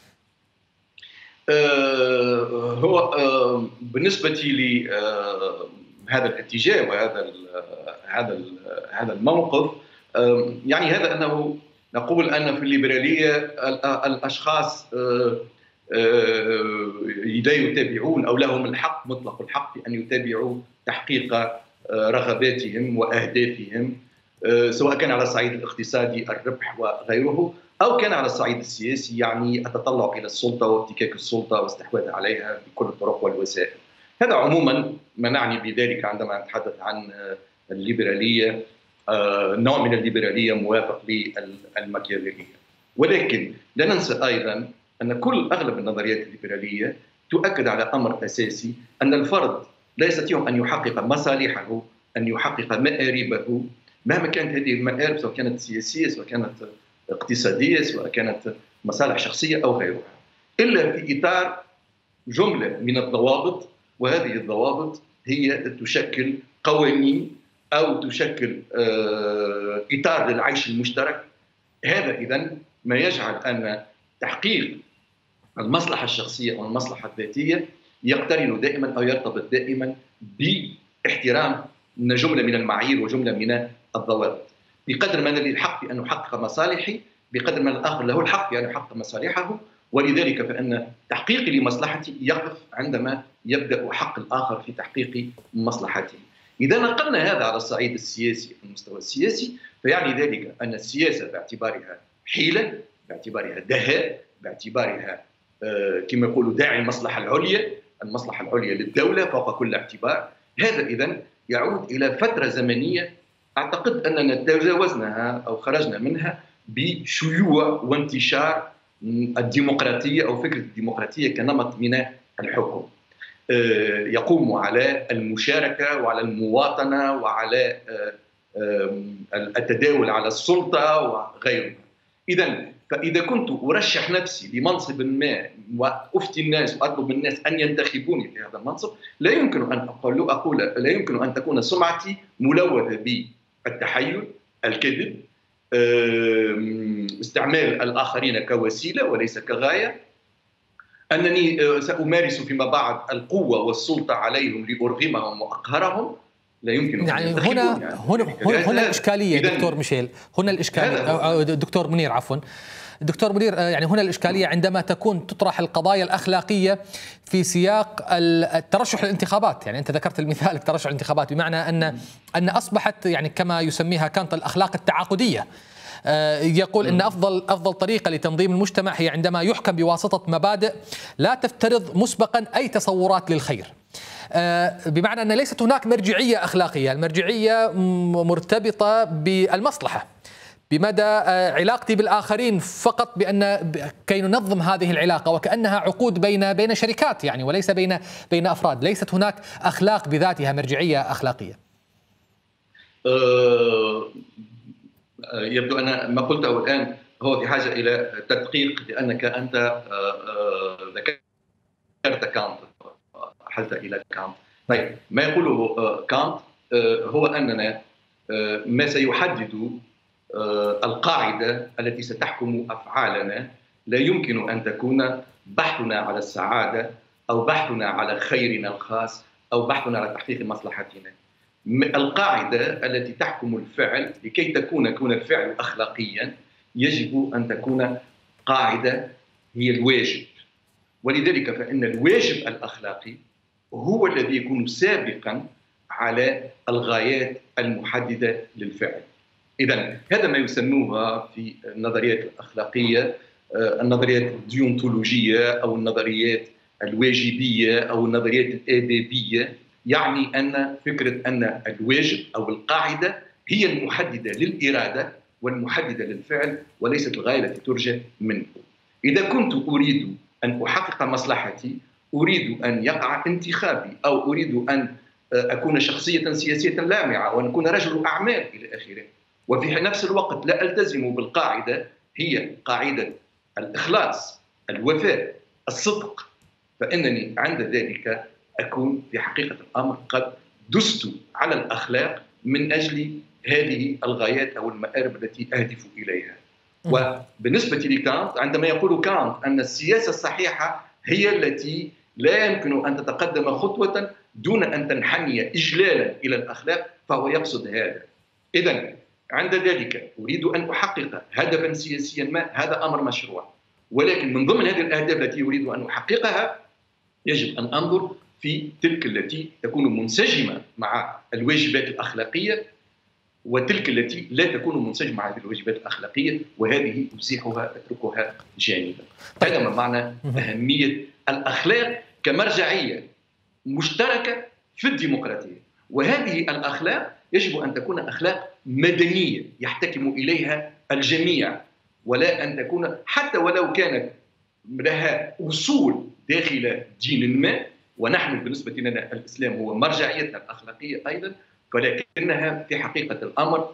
هو بالنسبة لهذا الاتجاه وهذا هذا هذا الموقف، يعني هذا أنه نقول أن في الليبرالية الأشخاص لا يتابعون أو لهم الحق مطلق الحق في أن يتابعوا تحقيق رغباتهم وأهدافهم، سواء كان على الصعيد الاقتصادي الربح وغيره أو كان على الصعيد السياسي، يعني التطلع إلى السلطة وافتكاك السلطة واستحواذ عليها بكل الطرق والوسائل. هذا عموما ما نعني بذلك عندما نتحدث عن الليبرالية، نوع من الليبرالية موافق للماكيافيلية. ولكن لا ننسى أيضا أن كل أغلب النظريات الليبرالية تؤكد على أمر أساسي، أن الفرد لا يستطيع أن يحقق مصالحه، أن يحقق مآربه، مهما كانت هذه المآرب، سواء كانت سياسية سواء كانت اقتصادية سواء كانت مصالح شخصية أو غيرها، إلا في إطار جملة من الضوابط، وهذه الضوابط هي تشكل قوانين أو تشكل إطار للعيش المشترك. هذا إذن ما يجعل أن تحقيق المصلحة الشخصية أو المصلحة الذاتية يقترن دائما أو يرتبط دائما باحترام جملة من المعايير وجملة من الضوابط. بقدر ما لي الحق في أن أحقق مصالحي، بقدر ما الآخر له الحق في أن يحقق مصالحه، ولذلك فإن تحقيقي لمصلحتي يقف عندما يبدأ حق الآخر في تحقيق مصلحته. إذا نقلنا هذا على الصعيد السياسي، المستوى السياسي، فيعني ذلك أن السياسة باعتبارها حيلة، باعتبارها دهاء، باعتبارها آه كما يقولوا داعي المصلحة العليا، المصلحة العليا للدولة فوق كل اعتبار. هذا إذن يعود إلى فترة زمنية أعتقد أننا تجاوزناها أو خرجنا منها بشيوع وانتشار الديمقراطية أو فكرة الديمقراطية كنمط من الحكم يقوم على المشاركة وعلى المواطنة وعلى التداول على السلطة وغيرها. إذن فإذا كنت أرشح نفسي لمنصب ما وأفتي الناس وأطلب من الناس أن ينتخبوني في هذا المنصب، لا يمكن أن أقول, أقول لا يمكن أن تكون سمعتي ملوثة بالتحيل، الكذب، استعمال الآخرين كوسيلة وليس كغاية، أنني سأمارس فيما بعد القوة والسلطة عليهم لأرغمهم وأقهرهم. لا يمكن يعني هنا يعني هنا هنا, هنا الإشكالية دكتور ميشيل، هنا الإشكالية دكتور منير عفوا دكتور منير، يعني هنا الإشكالية عندما تكون تطرح القضايا الأخلاقية في سياق الترشح للانتخابات. يعني أنت ذكرت المثال الترشح للانتخابات، بمعنى أن أن أصبحت يعني كما يسميها كانت الأخلاق التعاقدية. يقول أن أفضل أفضل طريقة لتنظيم المجتمع هي عندما يحكم بواسطة مبادئ لا تفترض مسبقا أي تصورات للخير، بمعنى أن ليست هناك مرجعية أخلاقية. المرجعية مرتبطة بالمصلحة، بمدى علاقتي بالآخرين فقط، بأن كي ننظم هذه العلاقة وكأنها عقود بين بين شركات يعني، وليس بين بين أفراد. ليست هناك أخلاق بذاتها، مرجعية أخلاقية. أه يبدو أن ما قلته الآن هو في حاجة إلى تدقيق، لأنك أنت ذكرت كانت، حلت إلى كانت. طيب، ما يقوله كانت هو أننا ما سيحدد القاعدة التي ستحكم أفعالنا لا يمكن أن تكون بحثنا على السعادة أو بحثنا على خيرنا الخاص أو بحثنا على تحقيق مصلحتنا. القاعدة التي تحكم الفعل لكي تكون يكون الفعل أخلاقيا يجب أن تكون قاعدة هي الواجب. ولذلك فإن الواجب الأخلاقي هو الذي يكون سابقا على الغايات المحددة للفعل. إذن هذا ما يسموها في النظريات الأخلاقية النظريات الديونتولوجية أو النظريات الواجبية أو النظريات الآدابية، يعني أن فكرة أن الواجب أو القاعدة هي المحددة للإرادة والمحددة للفعل وليست الغاية التي ترجى منه. إذا كنت أريد أن أحقق مصلحتي، أريد أن يقع انتخابي أو أريد أن أكون شخصية سياسية لامعة وأن أكون رجل أعمال إلى آخره، وفي نفس الوقت لا ألتزم بالقاعدة هي قاعدة الإخلاص، الوفاء، الصدق، فإنني عند ذلك أكون في حقيقة الأمر قد دست على الأخلاق من أجل هذه الغايات أو المآرب التي أهدف إليها. وبالنسبة لكانت، عندما يقول كانت أن السياسة الصحيحة هي التي لا يمكن أن تتقدم خطوة دون أن تنحني إجلالا إلى الأخلاق، فهو يقصد هذا. إذن عند ذلك أريد أن أحقق هدفا سياسيا ما، هذا أمر مشروع، ولكن من ضمن هذه الأهداف التي أريد أن أحققها يجب أن أنظر في تلك التي تكون منسجمة مع الواجبات الأخلاقية وتلك التي لا تكون منسجمة مع هذه الواجبات الأخلاقية، وهذه أزيحها أتركها جانبا. هذا ما معنى أهمية الأخلاق كمرجعية مشتركة في الديمقراطية. وهذه الأخلاق يجب أن تكون أخلاق مدنية يحتكم إليها الجميع، ولا أن تكون حتى ولو كانت لها أصول داخل دين ما، ونحن بالنسبة لنا الإسلام هو مرجعيتنا الأخلاقية أيضا، ولكنها في حقيقة الأمر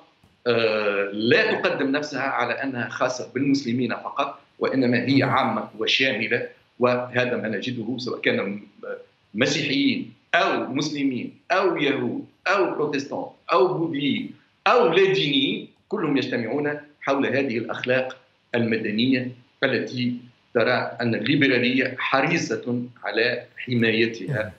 لا تقدم نفسها على أنها خاصة بالمسلمين فقط، وإنما هي عامة وشاملة. وهذا ما نجده سواء كانوا مسيحيين أو مسلمين أو يهود أو بروتستان أو بوذيين أو لا دينيين، كلهم يجتمعون حول هذه الأخلاق المدنية التي ترى أن الليبرالية حريصة على حمايتها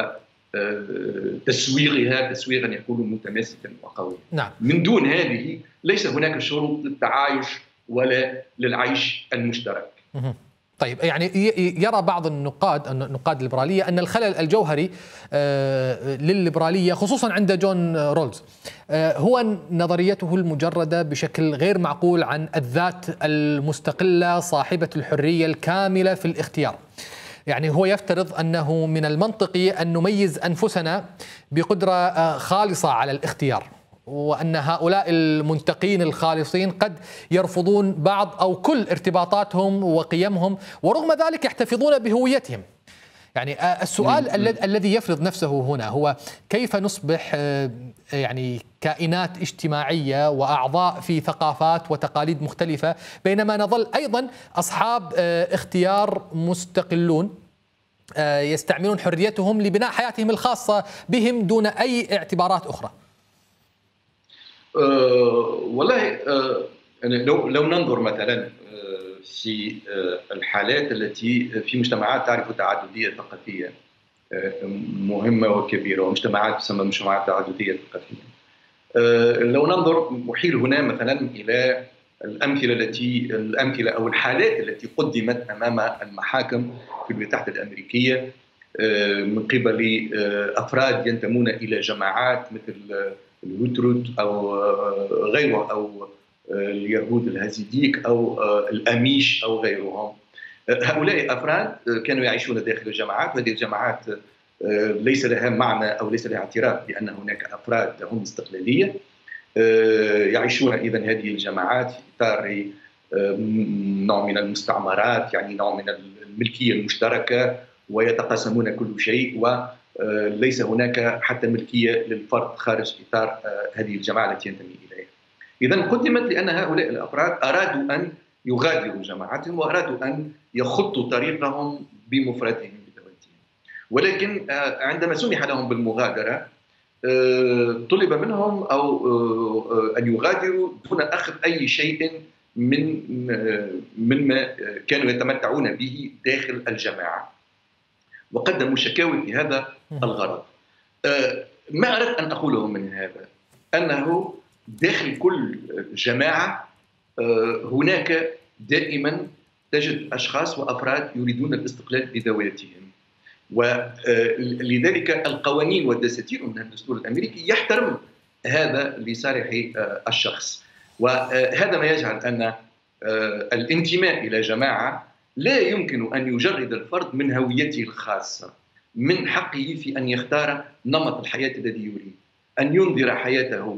وتسويغها تسويغا يكون متماسكا وقويا. نعم. من دون هذه ليس هناك شروط للتعايش ولا للعيش المشترك. طيب، يعني يرى بعض النقاد النقاد الليبرالية أن الخلل الجوهري للليبرالية خصوصا عند جون رولز هو نظريته المجردة بشكل غير معقول عن الذات المستقلة صاحبة الحرية الكاملة في الاختيار. يعني هو يفترض أنه من المنطقي أن نميز أنفسنا بقدرة خالصة على الاختيار، وأن هؤلاء المنتقين الخالصين قد يرفضون بعض أو كل ارتباطاتهم وقيمهم، ورغم ذلك يحتفظون بهويتهم. يعني السؤال الذي يفرض نفسه هنا هو كيف نصبح يعني كائنات اجتماعية وأعضاء في ثقافات وتقاليد مختلفة، بينما نظل أيضا أصحاب اختيار مستقلون يستعملون حريتهم لبناء حياتهم الخاصة بهم دون أي اعتبارات أخرى. أه والله أه لو لو ننظر مثلا في الحالات التي في مجتمعات تعرف تعددية ثقافية مهمة وكبيرة، ومجتمعات تسمى مجتمعات تعددية ثقافية. لو ننظر أحيل هنا مثلا إلى الأمثلة التي الأمثلة أو الحالات التي قدمت أمام المحاكم في الولايات المتحدة الأمريكية من قبل أفراد ينتمون إلى جماعات مثل الهوتروت أو غيره أو اليهود الهازيديك أو الأميش أو غيرهم. هؤلاء الأفراد كانوا يعيشون داخل الجماعات، وهذه الجماعات ليس لها معنى أو ليس لها اعتراف بأن هناك أفراد لهم استقلالية. يعيشون إذن هذه الجماعات في إطار نوع من المستعمرات، يعني نوع من الملكية المشتركة، ويتقاسمون كل شيء، وليس هناك حتى ملكية للفرد خارج إطار هذه الجماعة التي ينتمي إليها. إذن قدمت لأن هؤلاء الأفراد أرادوا أن يغادروا جماعاتهم وأرادوا أن يخطوا طريقهم بمفردهم بذواتهم، ولكن عندما سمح لهم بالمغادرة طلب منهم أو أن يغادروا دون أخذ أي شيء من مما كانوا يتمتعون به داخل الجماعة، وقدموا شكاوي في هذا الغرض. ما أردت أن أقوله من هذا أنه داخل كل جماعة هناك دائما تجد أشخاص وأفراد يريدون الاستقلال بذواتهم، ولذلك القوانين والدساتير من الدستور الأمريكي يحترم هذا لصالح الشخص. وهذا ما يجعل أن الانتماء إلى جماعة لا يمكن أن يجرد الفرد من هويته الخاصة، من حقه في أن يختار نمط الحياة الذي يريد، أن ينذر حياته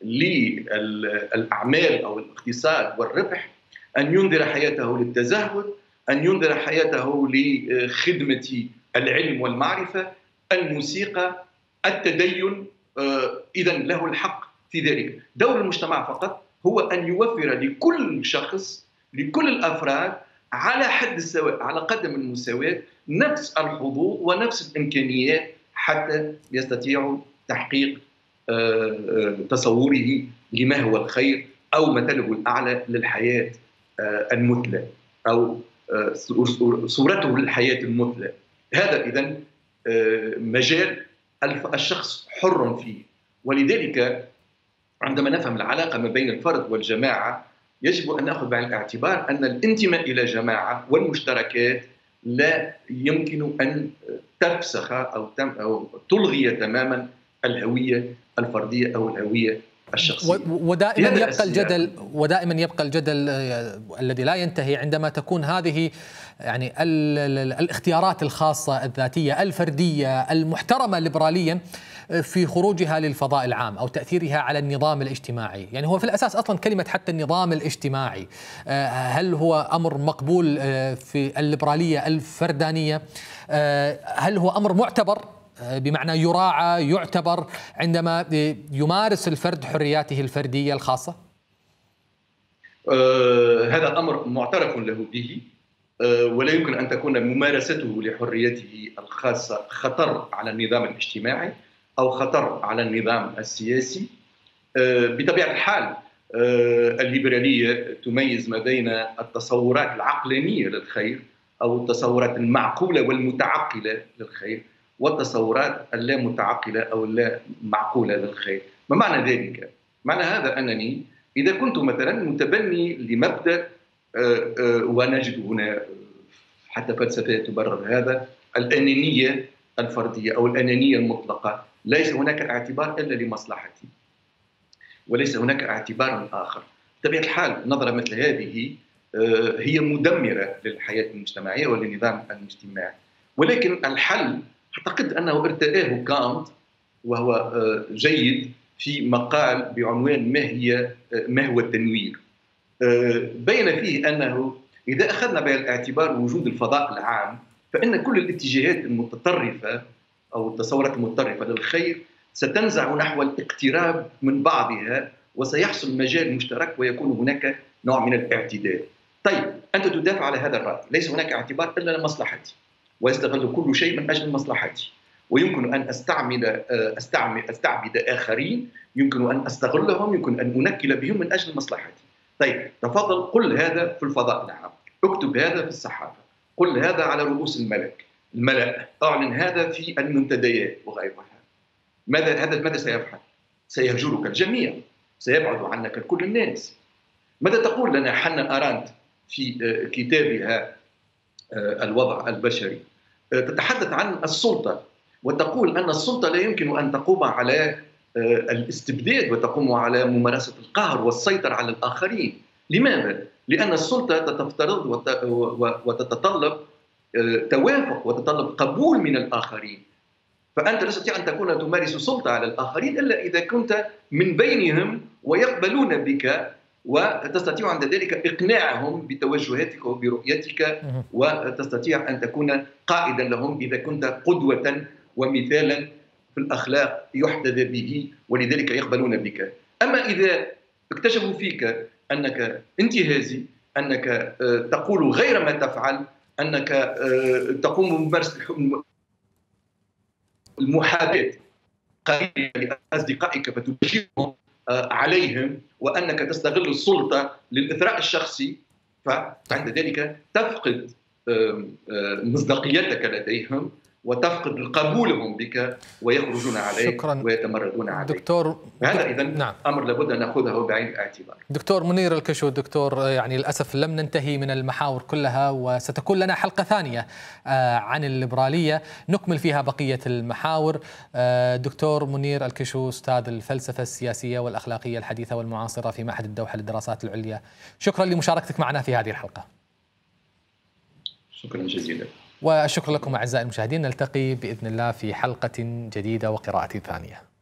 للأعمال أو الاقتصاد والربح، أن ينذر حياته للتزهد، أن ينذر حياته لخدمة العلم والمعرفة، الموسيقى، التدين. إذن له الحق في ذلك. دور المجتمع فقط هو أن يوفر لكل شخص، لكل الأفراد على حد السواء، على قدم المساواة، نفس الحظوظ ونفس الإمكانيات حتى يستطيعوا تحقيق تصوره لما هو الخير أو مطلبه الأعلى للحياة المثلى أو صورته للحياة المثلى. هذا إذن مجال الشخص حر فيه. ولذلك عندما نفهم العلاقة ما بين الفرد والجماعة يجب أن نأخذ بعين الاعتبار أن الانتماء إلى جماعة والمشتركات لا يمكن أن تفسخ أو, أو تلغي تماما الهوية الفردية أو الهوية الشخصية. ودائما يبقى الجدل ودائما يبقى الجدل الذي لا ينتهي عندما تكون هذه يعني الاختيارات الخاصة الذاتية الفردية المحترمة ليبراليا في خروجها للفضاء العام أو تأثيرها على النظام الاجتماعي. يعني هو في الأساس أصلا كلمة حتى النظام الاجتماعي هل هو أمر مقبول في الليبرالية الفردانية؟ هل هو أمر معتبر بمعنى يراعى يعتبر عندما يمارس الفرد حرياته الفردية الخاصة؟ آه هذا أمر معترف له به، آه ولا يمكن أن تكون ممارسته لحريته الخاصة خطر على النظام الاجتماعي أو خطر على النظام السياسي. آه بطبيعة الحال آه الليبرالية تميز ما بين التصورات العقلانية للخير أو التصورات المعقولة والمتعقلة للخير والتصورات اللا متعقلة أو اللا معقولة للخير. ما معنى ذلك؟ معنى هذا أنني إذا كنت مثلا متبني لمبدأ ونجد هنا حتى فلسفة تبرر هذا، الأنانية الفردية أو الأنانية المطلقة، ليس هناك اعتبار إلا لمصلحتي وليس هناك اعتبار آخر. بطبيعة الحال نظرة مثل هذه هي مدمرة للحياة المجتمعية وللنظام المجتمعي. ولكن الحل أعتقد أنه ارتآه كانت وهو جيد في مقال بعنوان ما هي ما هو التنوير. بين فيه أنه إذا أخذنا بعين الاعتبار وجود الفضاء العام فإن كل الاتجاهات المتطرفة أو التصورات المتطرفة للخير ستنزع نحو الاقتراب من بعضها وسيحصل مجال مشترك ويكون هناك نوع من الاعتدال. طيب أنت تدافع على هذا الرأي، ليس هناك اعتبار إلا لمصلحتي ويستغل كل شيء من أجل مصلحتي، ويمكن أن أستعمل أستعمل أستعبد آخرين، يمكن أن أستغلهم، يمكن أن أنكل بهم من أجل مصلحتي. طيب تفضل قل هذا في الفضاء العام، اكتب هذا في الصحافة، قل هذا على رؤوس الملك الملأ، أعلن هذا في المنتديات وغيرها. ماذا هذا ماذا سيفعل؟ سيهجرك الجميع، سيبعد عنك كل الناس. ماذا تقول لنا حنا أراندت في كتابها الوضع البشري؟ تتحدث عن السلطة وتقول أن السلطة لا يمكن أن تقوم على الاستبداد وتقوم على ممارسة القهر والسيطرة على الآخرين. لماذا؟ لأن السلطة تفترض وتتطلب توافق وتتطلب قبول من الآخرين، فأنت لا تستطيع أن تكون تمارس سلطة على الآخرين إلا إذا كنت من بينهم ويقبلون بك وتستطيع عند ذلك إقناعهم بتوجهاتك وبرؤيتك، وتستطيع أن تكون قائدا لهم إذا كنت قدوة ومثالا في الأخلاق يحتذى به ولذلك يقبلون بك. أما إذا اكتشفوا فيك أنك انتهازي، أنك تقول غير ما تفعل، أنك تقوم بممارسة المحاباة قريبة لأصدقائك فتبشرهم عليهم، وأنك تستغل السلطة للإثراء الشخصي، فعند ذلك تفقد مصداقيتك لديهم وتفقد قبولهم بك ويخرجون عليك شكرا ويتمردون عليك. دكتور. هذا إذا نعم. أمر لابد أن نأخذه بعين الاعتبار. دكتور منير الكشو، دكتور يعني للأسف لم ننتهي من المحاور كلها، وستكون لنا حلقة ثانية عن الليبرالية نكمل فيها بقية المحاور. دكتور منير الكشو، أستاذ الفلسفة السياسية والأخلاقية الحديثة والمعاصرة في معهد الدوحة للدراسات العليا، شكرا لمشاركتك معنا في هذه الحلقة. شكرا جزيلا. والشكر لكم أعزائي المشاهدين، نلتقي بإذن الله في حلقة جديدة وقراءة ثانية.